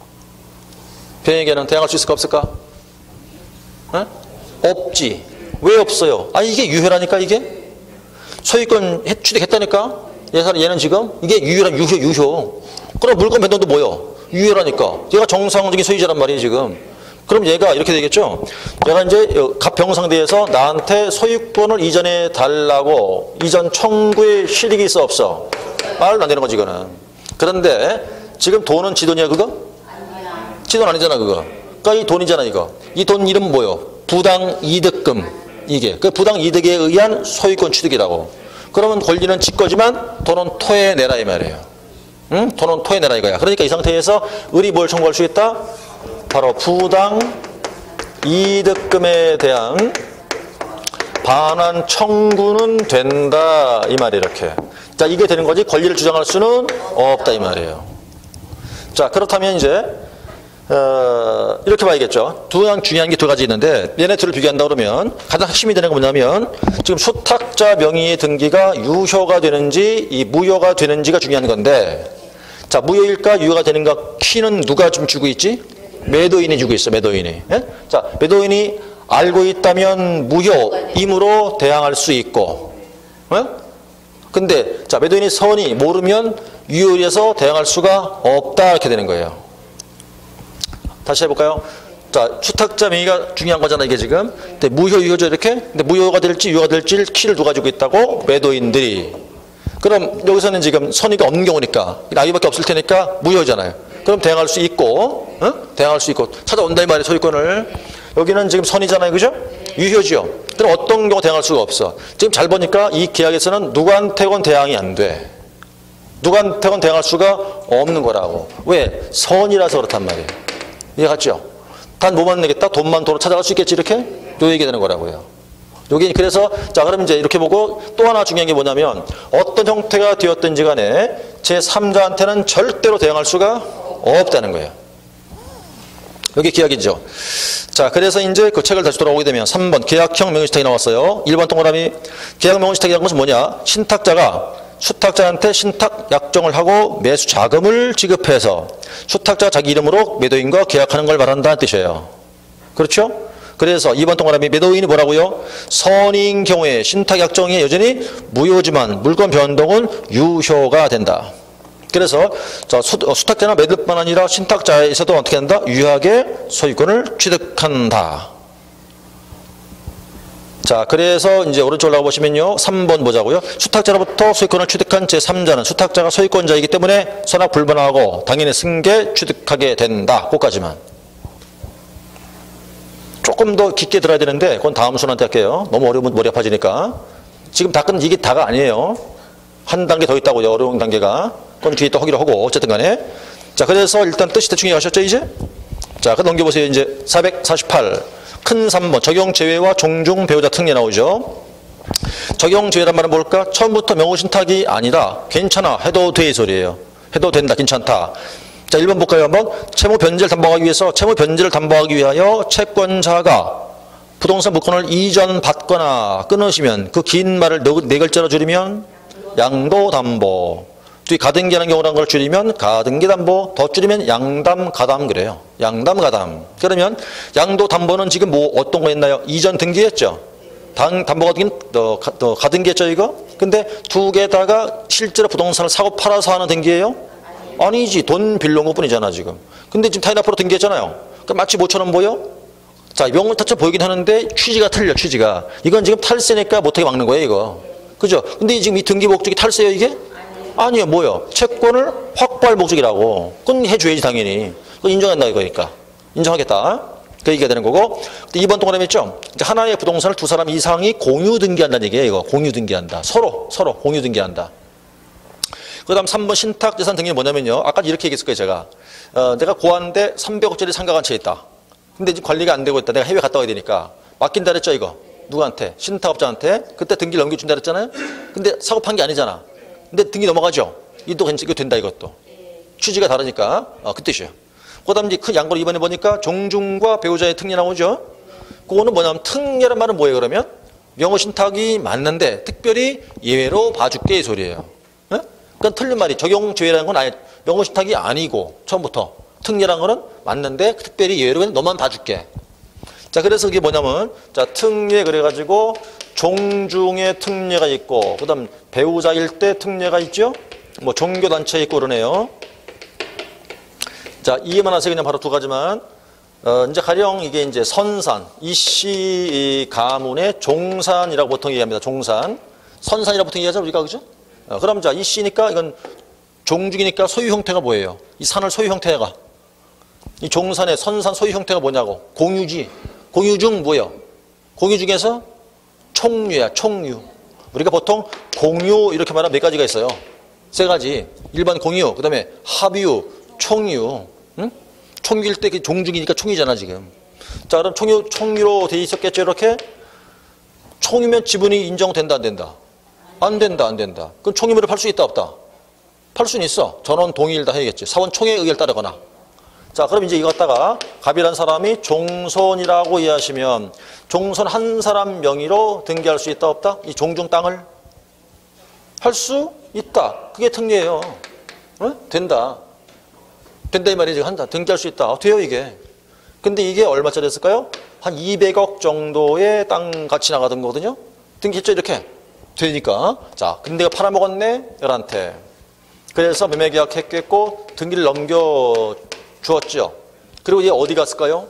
병에게는 대항할 수 있을까 없을까? 어? 없지. 왜 없어요? 아니 이게 유효라니까 이게? 소유권 취득했다니까? 얘는 지금 이게 유효란 유효 유효. 그럼 물건 변동도 뭐요? 유효라니까. 얘가 정상적인 소유자란 말이에요 지금. 그럼 얘가 이렇게 되겠죠? 얘가 이제 갑병상대에서 나한테 소유권을 이전해 달라고 이전 청구의 실익이 있어 없어? 말도 안 되는 거지 이거는. 그런데 지금 돈은 지 돈이야 그거? 지 돈 아니잖아 그거. 그러니까 이 돈이잖아 이거. 이 돈 이름 뭐요? 부당 이득금. 이게 그 부당 이득에 의한 소유권 취득이라고. 그러면 권리는 지 거지만 돈은 토해내라 이 말이에요. 응? 돈은 토해내라 이거야. 그러니까 이 상태에서 을이 뭘 청구할 수 있다? 바로 부당 이득금에 대한 반환 청구는 된다 이 말이 이렇게. 자, 이게 되는 거지 권리를 주장할 수는 없다 이 말이에요. 자, 그렇다면 이제 어, 이렇게 봐야겠죠. 두 가지 중요한 게 두 가지 있는데 얘네 둘을 비교한다 그러면 가장 핵심이 되는 건 뭐냐면 지금 수탁자 명의의 등기가 유효가 되는지 이 무효가 되는지가 중요한 건데 자, 무효일까 유효가 되는가 키는 누가 좀 주고 있지? 매도인이 주고 있어 매도인이. 예? 자, 매도인이 알고 있다면 무효임으로 대항할 수 있고, 어? 근데 자 매도인이 선이 모르면 유효에서 대항할 수가 없다 이렇게 되는 거예요. 다시 해볼까요? 자 수탁자 명의가 중요한 거잖아 이게 지금. 근데 무효 유효죠 이렇게. 근데 무효가 될지 유효가 될지 키를 누가 가지고 있다고? 매도인들이. 그럼 여기서는 지금 선의가 없는 경우니까 나이밖에 없을 테니까 무효잖아요. 그럼 대항할 수 있고, 어? 대항할 수 있고 찾아온다 이 말이에요 소유권을. 여기는 지금 선이잖아요, 그죠? 유효죠. 그럼 어떤 경우 대항할 수가 없어. 지금 잘 보니까 이 계약에서는 누구한테건 대항이 안 돼. 누구한테건 대항할 수가 없는 거라고. 왜? 선이라서 그렇단 말이에요. 이해갔죠? 단 뭐만 내겠다? 돈만 도로 찾아갈 수 있겠지 이렇게? 요 얘기 되는 거라고요. 여기 그래서 자 그럼 이제 이렇게 보고 또 하나 중요한 게 뭐냐면 어떤 형태가 되었든지 간에 제삼자한테는 절대로 대항할 수가 없다는 거예요. 여기 계약이죠. 자 그래서 이제 그 책을 다시 돌아오게 되면 삼 번 계약형 명의신탁이 나왔어요. 일 번 동그라미 계약 명의신탁이라는 것은 뭐냐? 신탁자가 수탁자한테 신탁 약정을 하고 매수 자금을 지급해서 수탁자가 자기 이름으로 매도인과 계약하는 걸 말한다는 뜻이에요. 그렇죠? 그래서 이 번 동그라미 매도인이 뭐라고요? 선인 경우에 신탁 약정이 여전히 무효지만 물건 변동은 유효가 된다. 그래서 저 수, 수탁자나 매도뿐만 아니라 신탁자에서도 어떻게 한다? 유효하게 소유권을 취득한다. 자, 그래서 이제 오른쪽 올라가 보시면요. 삼 번 보자고요. 수탁자로부터 소유권을 취득한 제삼자는 수탁자가 소유권자이기 때문에 선악 불변하고 당연히 승계 취득하게 된다. 그것까지만. 조금 더 깊게 들어야 되는데 그건 다음 순한테 할게요. 너무 어려우면 머리 아파지니까. 지금 다 끝은 이게 다가 아니에요. 한 단계 더 있다고요. 어려운 단계가. 그건 뒤에 또 하기로 하고 어쨌든 간에. 자, 그래서 일단 뜻이 대충 이해하셨죠 이제? 자, 그 넘겨보세요. 이제 사백사십팔. 큰 삼 번 적용 제외와 종중 배우자 특례 나오죠. 적용 제외란 말은 뭘까? 처음부터 명의신탁이 아니라 괜찮아 해도 돼 이 소리예요. 해도 된다 괜찮다. 자, 일 번 볼까요 한번. 채무 변제를 담보하기 위해서 채무 변제를 담보하기 위하여 채권자가 부동산 물건을 이전받거나 끊으시면 그 긴 말을 네 글자로 줄이면 양도담보. 뒤 가등기하는 경우라는 걸 줄이면 가등기담보, 더 줄이면 양담가담 그래요. 양담가담. 그러면 양도담보는 지금 뭐 어떤 거 했나요? 이전 등기했죠. 당, 담보가 더, 더 가등기했죠 이거? 근데 두 개다가 실제로 부동산을 사고 팔아서 하는 등기예요? 아니지. 돈 빌려온 것 뿐이잖아 지금. 근데 지금 타인 앞으로 등기했잖아요. 그럼 마치 뭐처럼 보여? 자, 명의탈처럼 보이긴 하는데 취지가 틀려 취지가. 이건 지금 탈세니까 못하게 막는 거예요 이거. 그죠? 근데 지금 이 등기 목적이 탈세예요 이게? 아니요, 뭐요? 채권을 확보할 목적이라고. 그건 해줘야지, 당연히. 그건 인정한다, 이거니까. 인정하겠다. 그 얘기가 되는 거고. 이 번 동그라미 있죠? 이제 하나의 부동산을 두 사람 이상이 공유 등기한다는 얘기예요, 이거. 공유 등기한다. 서로, 서로 공유 등기한다. 그 다음 삼 번 신탁재산 등기는 뭐냐면요. 아까 이렇게 얘기했을 거예요, 제가. 어, 내가 고한데 삼백억짜리 상가 한 채 있다. 근데 지금 관리가 안 되고 있다. 내가 해외 갔다 와야 되니까. 맡긴다 그랬죠, 이거? 누구한테? 신탁업자한테. 그때 등기를 넘겨준다 그랬잖아요? 근데 사고 판 게 아니잖아. 근데 등기 넘어가죠. 이도 괜찮게 된다 이것도. 취지가 다르니까. 어, 그 뜻이에요. 그 다음 이제 큰 양보를 이번에 보니까 종중과 배우자의 특례 나오죠. 그거는 뭐냐면 특례란 말은 뭐예요 그러면? 명의신탁이 맞는데 특별히 예외로 봐줄게 이 소리예요. 예? 그러니까 틀린 말이 적용 제외라는 건 아예 명의신탁이 아니고 처음부터 특례란 거는 맞는데 특별히 예외로 그냥 너만 봐줄게. 자, 그래서 그게 뭐냐면 자 특례 그래가지고 종중의 특례가 있고 그 다음 배우자일 때 특례가 있죠. 뭐 종교단체 있고 그러네요. 자, 이해만 하세요. 그냥 바로 두 가지만. 어, 이제 가령 이게 이제 선산, 이씨 가문의 종산이라고 보통 얘기합니다. 종산. 선산이라고 보통 얘기하죠. 우리가 그죠? 어, 그럼 자, 이씨니까 이건 종중이니까 소유 형태가 뭐예요? 이 산을 소유 형태가. 이 종산의 선산 소유 형태가 뭐냐고. 공유지. 공유 중 뭐예요? 공유 중에서 총유야, 총유. 우리가 보통 공유 이렇게 말하면 몇 가지가 있어요. 세 가지. 일반 공유, 그 다음에 합유, 총유. 응? 총유일 때 종중이니까 총이잖아, 지금. 자, 그럼 총유, 총유로 돼 있었겠죠, 이렇게? 총유면 지분이 인정된다, 안 된다? 안 된다, 안 된다. 그럼 총유물을 팔 수 있다, 없다? 팔 수는 있어. 전원 동의를 다 해야겠지. 사원 총회의 의결 따르거나. 자, 그럼 이제 이거 갖다가 갑이라는 사람이 종손이라고 이해하시면 종손 한 사람 명의로 등기할 수 있다 없다? 이 종중 땅을 할 수 있다. 그게 특례예요. 어? 된다. 된다 이 말이지. 한다. 등기할 수 있다. 아, 돼요 이게. 근데 이게 얼마짜리였을까요? 한 이백억 정도의 땅 가치 나가던 거거든요. 등기했죠, 이렇게. 되니까. 자, 근데 내가 팔아먹었네, 얘한테. 그래서 매매 계약했겠고, 등기를 넘겨주었죠. 그리고 얘 어디 갔을까요?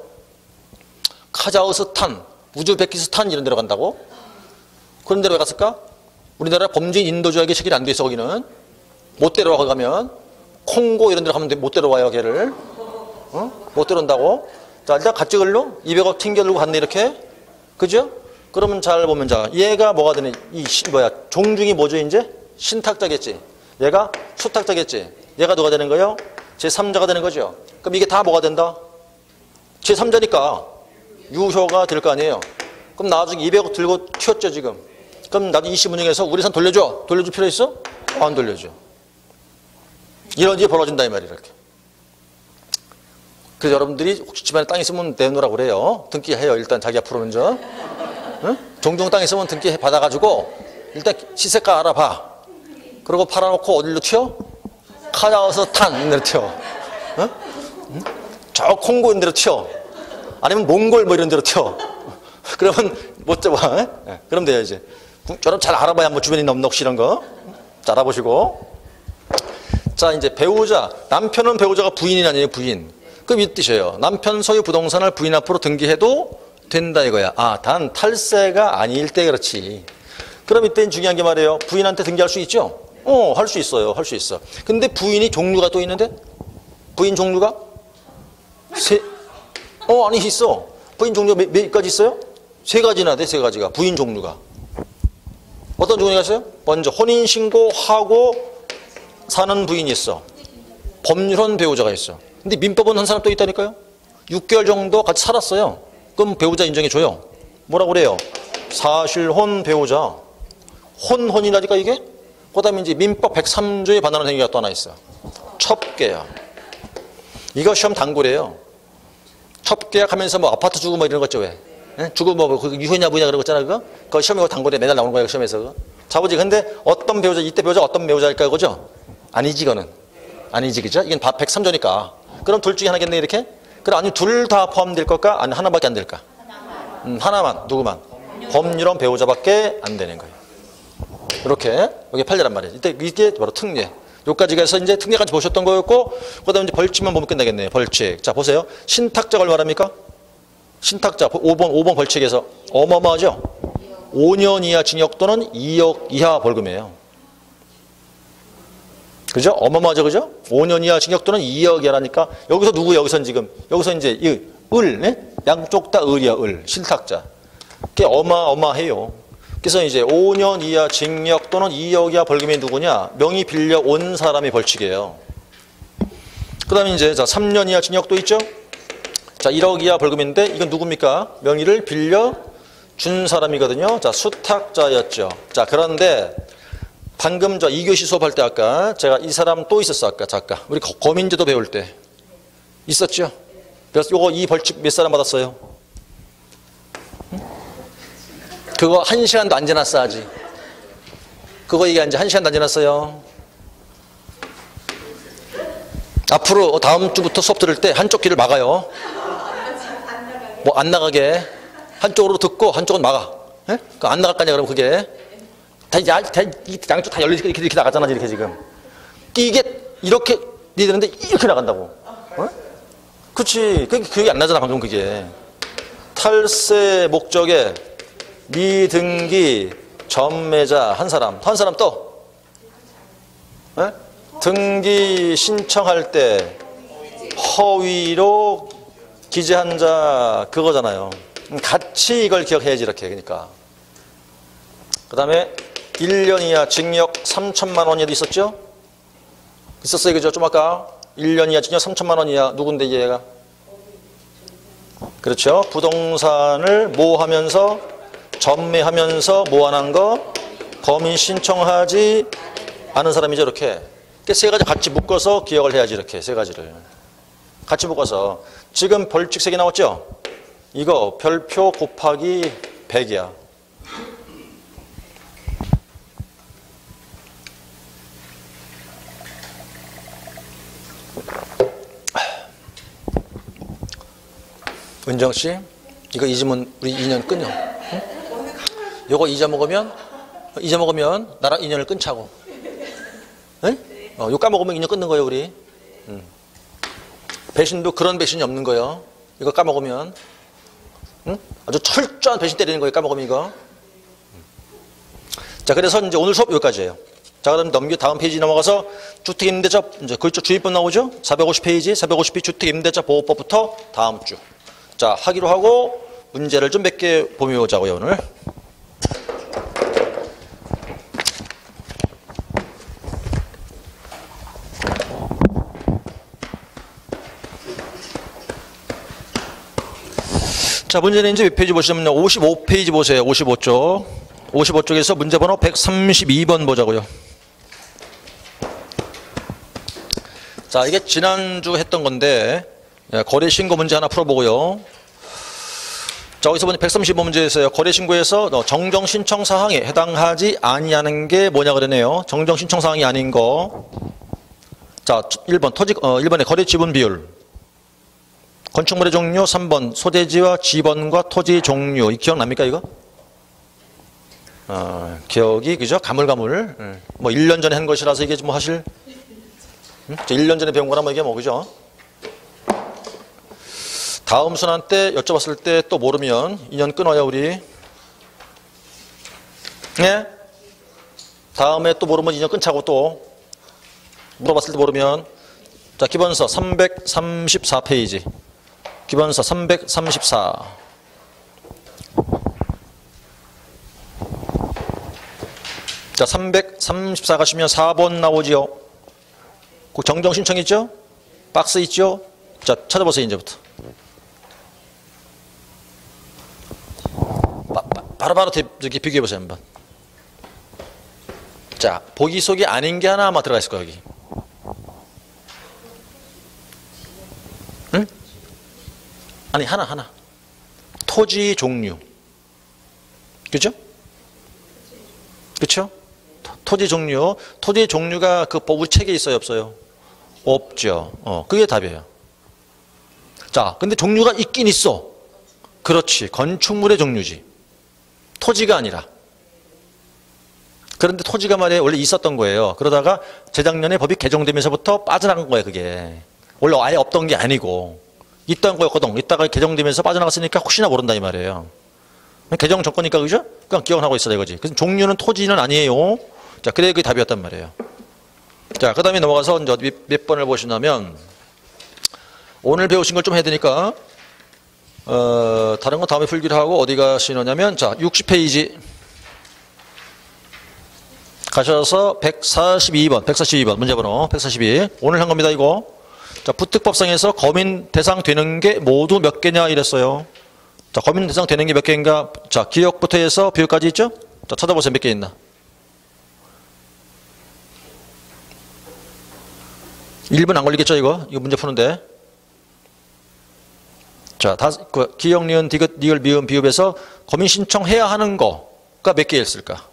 카자흐스탄, 우즈베키스탄 이런 데로 간다고? 그런 데로 왜 갔을까? 우리나라 범죄인 인도주의하게 체결이 안 돼 있어, 거기는. 못 데려와, 가면. 콩고 이런 데로 가면 못 데려와요, 걔를. 어? 못 데려온다고? 자, 일단 같이 걸로 이백억 튕겨들고 갔네, 이렇게. 그죠? 그러면 잘 보면, 자, 얘가 뭐가 되네? 이, 시, 뭐야, 종중이 뭐죠, 이제? 신탁자겠지. 얘가 수탁자겠지. 얘가 누가 되는 거예요? 제삼자가 되는 거죠. 그럼 이게 다 뭐가 된다? 제삼자니까 유효가 될 거 아니에요. 그럼 나중에 이백억 들고 튀었죠, 지금. 그럼 나도 이시문영에서 우리 산 돌려줘. 돌려줄 필요 있어? 안 돌려줘. 이런 일이 벌어진다, 이 말이에요, 이렇게. 그래서 여러분들이 혹시 집안에 땅 있으면 내놓으라고 그래요. 등기해요, 일단 자기 앞으로 먼저. 응? 종종 땅 있으면 등기 받아가지고 일단 시세가 알아봐. 그리고 팔아놓고 어디로 튀어? 카자흐스탄 이런 데로 튀어. 응? 응? 저 콩고 이런 데로 튀어. 아니면 몽골 뭐 이런 데로 튀어. 그러면 못 잡아. 네. 그럼 돼요, 이제. 여러분 잘 알아봐야 뭐 주변에 없나 혹시 이런 거. 잘 알아보시고. 자, 이제 배우자. 남편은 배우자가 부인이 아니에요, 부인. 그럼 이 뜻이에요. 남편 소유 부동산을 부인 앞으로 등기해도 된다 이거야. 아, 단 탈세가 아닐 때 그렇지. 그럼 이때는 중요한 게 말이에요. 부인한테 등기할 수 있죠? 어, 할 수 있어요. 할 수 있어. 근데 부인이 종류가 또 있는데? 부인 종류가? 세, 어, 아니, 있어. 부인 종류가 몇, 몇 가지 있어요? 세 가지나 돼, 세 가지가. 부인 종류가. 어떤 종류가 있어요? 먼저, 혼인신고하고 사는 부인이 있어. 법률혼 배우자가 있어. 근데 민법은 한 사람 또 있다니까요? 육 개월 정도 같이 살았어요. 그럼 배우자 인정해줘요. 뭐라고 그래요? 사실혼 배우자. 혼혼이라니까 이게? 그 다음에 이제 민법 백삼 조에 반하는 행위가 또 하나 있어. 첩계약. 이거 시험 단골이에요. 첩계약 하면서 뭐 아파트 주고 뭐 이런 거 있죠, 왜? 예? 주고 뭐, 그 유효냐 무효냐 그런 거 있잖아, 그거? 그거 시험에 단골에 맨날 나오는 거예요, 시험에서. 그거. 자보지. 근데 어떤 배우자, 이때 배우자 어떤 배우자일까요, 그죠? 아니지, 이거는. 아니지, 그죠? 이건 백삼 조니까. 그럼 둘 중에 하나겠네, 이렇게? 그럼 아니, 둘 다 포함될 걸까? 아니, 하나밖에 안 될까? 음, 하나만, 누구만? 법률혼 배우자밖에 안 되는 거예요. 이렇게, 여기 판례란 말이에요. 이때 이게 바로 특례. 여기까지 해서 이제 특례까지 보셨던 거였고, 그 다음에 이제 벌칙만 보면 끝나겠네요. 벌칙. 자, 보세요. 신탁자가 얼마랍니까? 신탁자, 오 번, 오 번 벌칙에서 어마어마하죠? 오 년 이하 징역 또는 이억 이하 벌금이에요. 그죠? 어마어마하죠, 그죠? 오 년 이하 징역 또는 이억 이하라니까, 여기서 누구, 여기선 지금, 여기서 이제, 이, 을, 네? 양쪽 다 을이야, 을. 신탁자. 그게 어마어마해요. 그래서 이제 오 년 이하 징역 또는 이억 이하 벌금이 누구냐? 명의 빌려 온 사람이 벌칙이에요. 그 다음에 이제, 자, 삼 년 이하 징역도 있죠? 자, 일억 이하 벌금인데, 이건 누굽니까? 명의를 빌려 준 사람이거든요. 자, 수탁자였죠. 자, 그런데, 방금 저 이 교시 수업할 때 아까 제가 이 사람 또 있었어, 아까 잠깐. 우리 거민제도 배울 때. 있었죠? 그래서 요거 이 벌칙 몇 사람 받았어요? 응? 그거 한 시간도 안 지났어, 아직. 그거 얘기 이제 한 시간도 안 지났어요. 앞으로 다음 주부터 수업 들을 때 한쪽 귀를 막아요. 뭐 안 나가게. 한쪽으로 듣고 한쪽은 막아. 예? 안 나갈 거냐, 그럼 그게. 다, 야, 다, 양쪽 다 열리니까 이렇게, 이렇게 나가잖아, 이렇게 지금. 이게 이렇게 니들는데 이렇게 나간다고. 어? 그치. 그게, 그게 안 나잖아, 방금 그게. 탈세 목적에 미등기 전매자 한 사람, 한 사람 또. 어? 등기 신청할 때 허위로 기재한 자 그거잖아요. 같이 이걸 기억해야지, 이렇게. 그러니까. 그 다음에 일 년 이하 징역 삼천만 원이도 있었죠? 있었어요, 그죠? 좀 아까 일 년 이하 징역 삼천만 원 이하. 누군데 얘가? 그렇죠? 부동산을 모하면서 전매하면서 모아난 거 범인 신청하지 않은 사람이죠, 이렇게. 세 가지 같이 묶어서 기억을 해야지, 이렇게. 세 가지를 같이 묶어서. 지금 벌칙 세 개 나왔죠? 이거 별표 곱하기 백이야. 은정 씨, 이거 잊으면 우리 인연 끊어. 응? 요거 잊어먹으면, 잊어먹으면 나랑 인연을 끊자고. 응? 어, 요 까먹으면 인연 끊는 거예요, 우리. 응. 배신도 그런 배신이 없는 거예요. 이거 까먹으면. 응? 아주 철저한 배신 때리는 거예요, 까먹으면 이거. 자, 그래서 이제 오늘 수업 여기까지예요. 자, 그럼 넘겨 다음 페이지 넘어가서 주택임대차, 이제 그쪽 주의법 나오죠? 사백오십 페이지, 사백오십 페이지 주택임대차 보호법부터 다음 주. 자, 하기로 하고 문제를 좀 몇 개 보며보자고요, 오늘. 자, 문제는 이제 몇 페이지 보시면 오십오 페이지 보세요. 오십오 쪽. 오십오 쪽에서 문제번호 백삼십이 번 보자고요. 자, 이게 지난주 했던 건데 거래신고 문제 하나 풀어보고요. 자, 여기서 보니 백삼십오 번 문제에서요. 거래신고에서 정정신청사항에 해당하지 아니하는 게 뭐냐 그러네요. 정정신청사항이 아닌 거. 자, 일 번 토지, 어, 일 번에 거래지분 비율. 건축물의 종류. 삼 번 소재지와 지번과 토지 종류. 이 기억납니까 이거? 어, 기억이 그죠? 가물가물. 음. 뭐 일 년 전에 한 것이라서 이게 뭐 하실? 음? 일 년 전에 배운 거라 뭐 이게 뭐 그죠? 다음 순환 때 여쭤봤을 때 또 모르면 인연 끊어요 우리. 네? 다음에 또 모르면 인연 끊자고 또 물어봤을 때 모르면. 자, 기본서 삼백삼십사 페이지. 기본서 삼백삼십사. 자, 삼백삼십사 가시면 사 번 나오지요. 그 정정 신청 있죠? 박스 있죠? 자, 찾아보세요, 이제부터. 바로바로 이렇게 비교해보세요, 한번. 자, 보기 속에 아닌 게 하나 아마 들어가 있을 거예요, 여기. 응? 아니, 하나, 하나. 토지 종류. 그죠? 그쵸? 토지 종류. 토지 종류가 그 보부 책에 있어요, 없어요? 없죠. 어, 그게 답이에요. 자, 근데 종류가 있긴 있어. 그렇지. 건축물의 종류지. 토지가 아니라. 그런데 토지가 말이에요. 원래 있었던 거예요. 그러다가 재작년에 법이 개정되면서부터 빠져나간 거예요, 그게. 원래 아예 없던 게 아니고. 있던 거였거든. 있다가 개정되면서 빠져나갔으니까 혹시나 모른다, 이 말이에요. 개정 조건이니까, 그죠? 그냥 기억을 하고 있어야 이거지. 그래서 종류는 토지는 아니에요. 자, 그래, 그게 답이었단 말이에요. 자, 그 다음에 넘어가서 이제 몇, 몇 번을 보시냐면, 오늘 배우신 걸 좀 해야 되니까, 어, 다른 건 다음에 풀기로 하고, 어디 가시느냐면, 자, 육십 페이지. 가셔서 백사십이 번, 백사십이 번, 문제번호 백사십이. 오늘 한 겁니다, 이거. 자, 부특법상에서 거민 대상 되는 게 모두 몇 개냐 이랬어요. 자, 거민 대상 되는 게 몇 개인가? 자, 기억부터 해서 비율까지 있죠? 자, 찾아보세요. 몇 개 있나? 일 분 안 걸리겠죠, 이거? 이거 문제 푸는데. 자, 다, 그, 기역, 니은, 디귿, 리을, 미음, 비읍에서 거민 신청해야 하는 거가 몇 개였을까?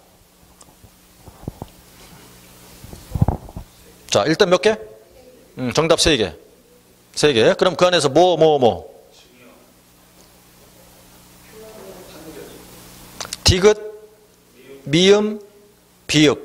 자, 일단 몇 개? 음, 정답 세 개. 세 개. 그럼 그 안에서 뭐, 뭐, 뭐? 디귿, 미음, 비읍.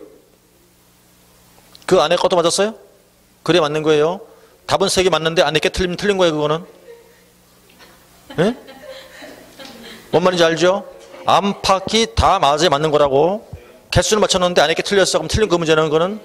그 안에 것도 맞았어요? 그래, 맞는 거예요. 답은 세 개 맞는데 안에 게 틀리면 틀린 거예요, 그거는. 예? 뭔 말인지 알죠? 안팎이 다 맞아야 맞는 거라고. 개수는 맞췄는데 안에 게 틀렸어. 그럼 틀린 그 문제는 그거는.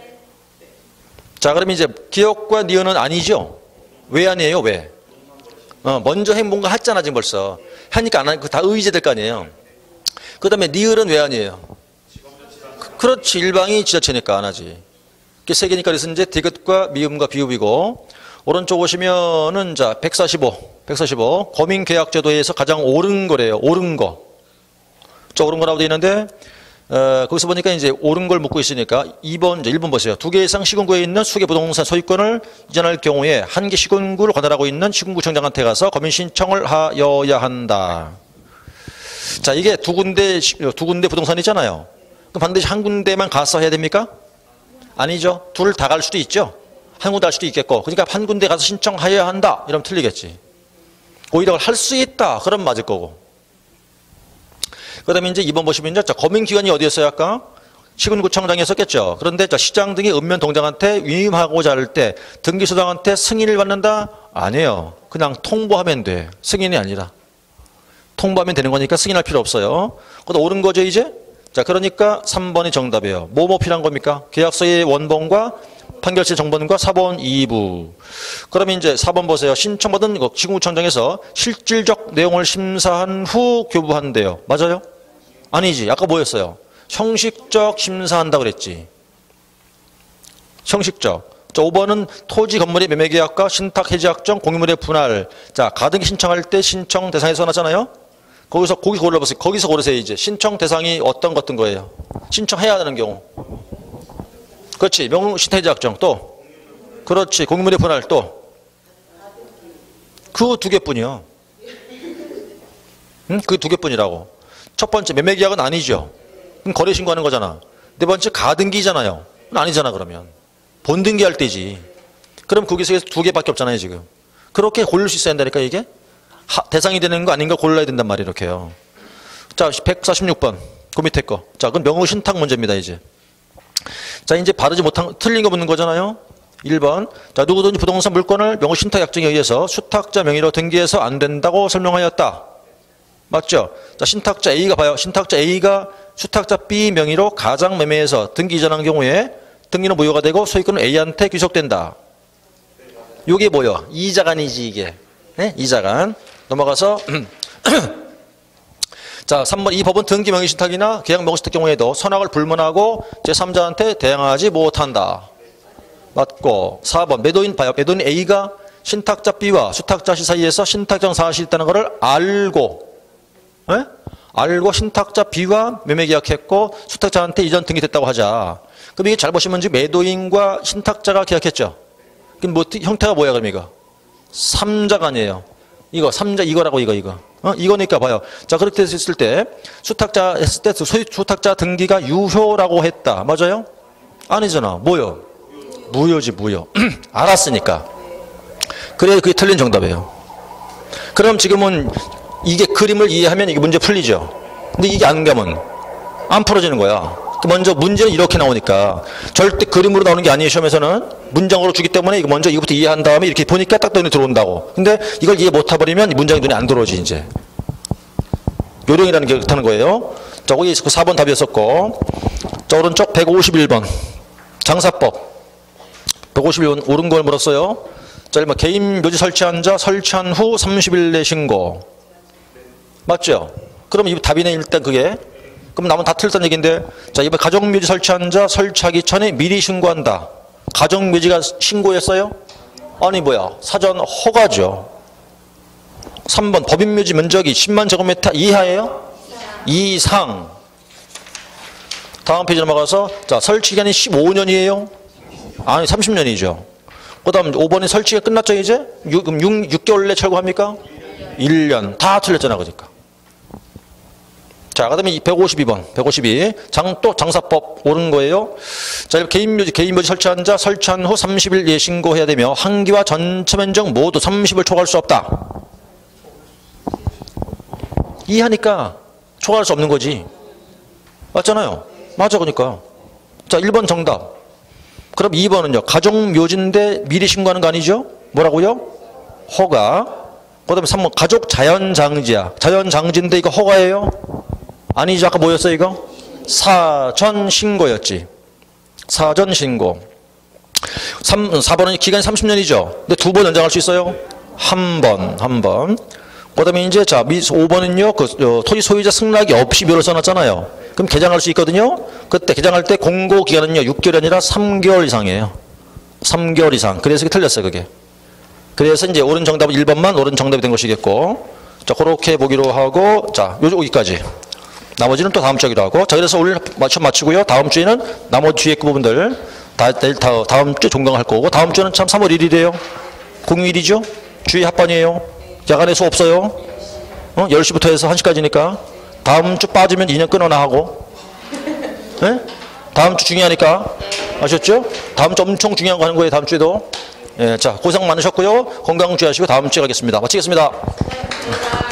자, 그럼 이제 기역과 니은은 아니죠? 왜 아니에요? 왜? 어, 먼저 해 뭔가 했잖아, 지금 벌써. 하니까 안 하니까 다 의제될 거 아니에요? 그 다음에 니을은 왜 아니에요? 그, 그렇지. 일방이 지자체니까 안 하지. 세 개니까 그래서 이제 디귿과 미음과 비읍이고, 오른쪽 보시면은 자, 백사십오. 백사십오. 거민계약제도에서 가장 옳은 거래요. 옳은 거. 자, 옳은 거라고 되어 있는데, 어, 거기서 보니까 이제 옳은 걸 묻고 있으니까 이 번, 이제 일 번 보세요. 두 개 이상 시군구에 있는 수개 부동산 소유권을 이전할 경우에 한 개 시군구를 관할하고 있는 시군구청장한테 가서 거민 신청을 하여야 한다. 자, 이게 두 군데, 두 군데 부동산이잖아요. 그럼 반드시 한 군데만 가서 해야 됩니까? 아니죠. 둘 다 갈 수도 있죠. 한 군데 갈 수도 있겠고. 그러니까 한 군데 가서 신청하여야 한다. 이러면 틀리겠지. 고의력을 할 수 있다. 그럼 맞을 거고. 그 다음에 이제 이 번 보시면 이제 자, 검인기관이 어디였어요? 아까? 시군구청장이었었겠죠. 그런데 자, 시장 등이 읍면 동장한테 위임하고자 할 때 등기소장한테 승인을 받는다? 아니에요. 그냥 통보하면 돼. 승인이 아니라. 통보하면 되는 거니까 승인할 필요 없어요. 그것도 옳은 거죠, 이제? 자, 그러니까 삼 번이 정답이에요. 뭐뭐 필요한 겁니까? 계약서의 원본과 판결서 정본과 사본 이 부. 그러면 이제 사 번 보세요. 신청받은 시군구청장에서 실질적 내용을 심사한 후 교부한대요. 맞아요? 아니지. 아까 뭐였어요? 형식적 심사한다 그랬지. 형식적. 자, 오 번은 토지 건물의 매매계약과 신탁해지약정 공유물의 분할. 자, 가등기 신청할 때 신청 대상에서 나잖아요. 거기서 거기서 골라보세요. 거기서 고르세요. 이제 신청 대상이 어떤 것든 거예요. 신청해야 하는 경우. 그렇지. 명의 신탁해지약정 또. 그렇지. 공유물의 분할 또. 그 두 개뿐이요. 응? 그 두 개뿐이라고. 첫 번째 매매계약은 아니죠. 그럼 거래 신고하는 거잖아. 네 번째 가등기잖아요. 아니잖아 그러면. 본등기 할 때지. 그럼 거기서 두 개밖에 없잖아요 지금. 그렇게 고를 수 있어야 한다니까 이게. 하, 대상이 되는 거 아닌가 골라야 된단 말이에요 이렇게요. 자 백사십육 번 그 밑에 거. 자 그건 명의 신탁 문제입니다 이제. 자 이제 바르지 못한 틀린 거 묻는 거잖아요. 일 번. 자 누구든지 부동산 물건을 명의 신탁 약정에 의해서 수탁자 명의로 등기해서 안 된다고 설명하였다. 맞죠? 자 신탁자 A가 봐요. 신탁자 A가 수탁자 B 명의로 가장 매매해서 등기 이전한 경우에 등기는 무효가 되고 소유권은 A한테 귀속된다. 이게 뭐요? 이자간이지 이게. 네? 이자간. 넘어가서 자 삼 번 이 법은 등기 명의신탁이나 계약 명의신탁 경우에도 선악을 불문하고 제삼자한테 대항하지 못한다. 맞고. 사 번 매도인 봐요. 매도인 A가 신탁자 B와 수탁자 C 사이에서 신탁정 사실이 있다는 것을 알고 네? 알고 신탁자 B와 매매계약했고 수탁자한테 이전 등기됐다고 하자. 그럼 이게 잘 보시면 지금 매도인과 신탁자가 계약했죠. 그럼 뭐 형태가 뭐야 그럼 이거? 삼자간이에요. 이거 삼자 이거라고 이거 이거. 어? 이거니까 봐요. 자 그렇게 했을 때 수탁자 했을 때 소유 수탁자 등기가 유효라고 했다. 맞아요? 아니잖아. 뭐요? 무효지 무효. 알았으니까. 그래 그게 틀린 정답이에요. 그럼 지금은 이게 그림을 이해하면 이게 문제 풀리죠. 근데 이게 안 가면 안 풀어지는 거야. 먼저 문제는 이렇게 나오니까 절대 그림으로 나오는 게 아니에요. 시험에서는 문장으로 주기 때문에 이거 먼저 이거부터 이해한 다음에 이렇게 보니까 딱 눈에 들어온다고. 근데 이걸 이해 못 해버리면 문장이 눈에 안 들어오지 이제. 요령이라는 게 그렇다는 거예요. 자 거기 사 번 답이었었고 자 오른쪽 백오십일 번 장사법 백오십일 번 옳은 걸 물었어요. 자 일번 개인 묘지 설치한 자 설치한 후 삼십 일 내 신고. 맞죠? 그럼 이 답이네 일단 그게. 그럼 남은 다 틀렸다는 얘기인데 자 이번 가정묘지 설치한 자 설치하기 전에 미리 신고한다. 가정묘지가 신고했어요? 아니 뭐야 사전 허가죠. 삼 번 법인묘지 면적이 십만 제곱미터 이하예요? 이상. 다음 페이지 넘어가서 자 설치기간이 십오 년이에요? 아니 삼십 년이죠. 그 다음 오 번이 설치가 끝났죠 이제? 육, 그럼 육 개월 내 철거합니까? 일 년. 다 틀렸잖아 그러니까. 자, 그 다음에 백오십이 번, 백오십이. 장, 또 장사법 옳은 거예요. 자, 개인묘지, 개인묘지 설치한 자, 설치한 후 삼십 일 예 신고해야 되며, 한기와 전체 면적 모두 삼십을 초과할 수 없다. 이해하니까 초과할 수 없는 거지. 맞잖아요. 맞아, 그러니까. 자, 일 번 정답. 그럼 이 번은요, 가족묘지인데 미리 신고하는 거 아니죠? 뭐라고요? 허가. 그 다음에 삼 번, 가족 자연장지야. 자연장지인데 이거 허가예요? 아니죠. 아까 뭐였어 이거? 사전 신고였지. 사전 신고. 삼, 사 번은 기간이 삼십 년이죠. 근데 두 번 연장할 수 있어요? 한 번, 한 번. 그 다음에 이제 자, 오 번은요, 그, 어, 토지 소유자 승낙이 없이 묘를 써놨잖아요. 그럼 개장할 수 있거든요? 그때 개장할 때 공고 기간은요, 육 개월이 아니라 삼 개월 이상이에요. 삼 개월 이상. 그래서 그게 틀렸어요, 그게. 그래서 이제 옳은 정답은 일 번만 옳은 정답이 된 것이겠고. 자, 그렇게 보기로 하고, 자, 요, 여기까지. 나머지는 또 다음 주에 하기로 하고. 자, 그래서 오늘 맞춰 마치고요. 다음 주에는 나머지 뒤에 그 부분들 다, 다, 다음 주에 종강할 거고. 다음 주는 참 삼월 일일이에요. 공휴일이죠? 주의 합반이에요. 야간에 수업 없어요. 어? 열 시부터 해서 한 시까지니까. 다음 주 빠지면 이 년 끊어나 하고. 네? 다음 주 중요하니까. 아셨죠? 다음 주 엄청 중요한 거 하는 거예요. 다음 주에도. 예, 자, 고생 많으셨고요. 건강 주의하시고 다음 주에 가겠습니다. 마치겠습니다.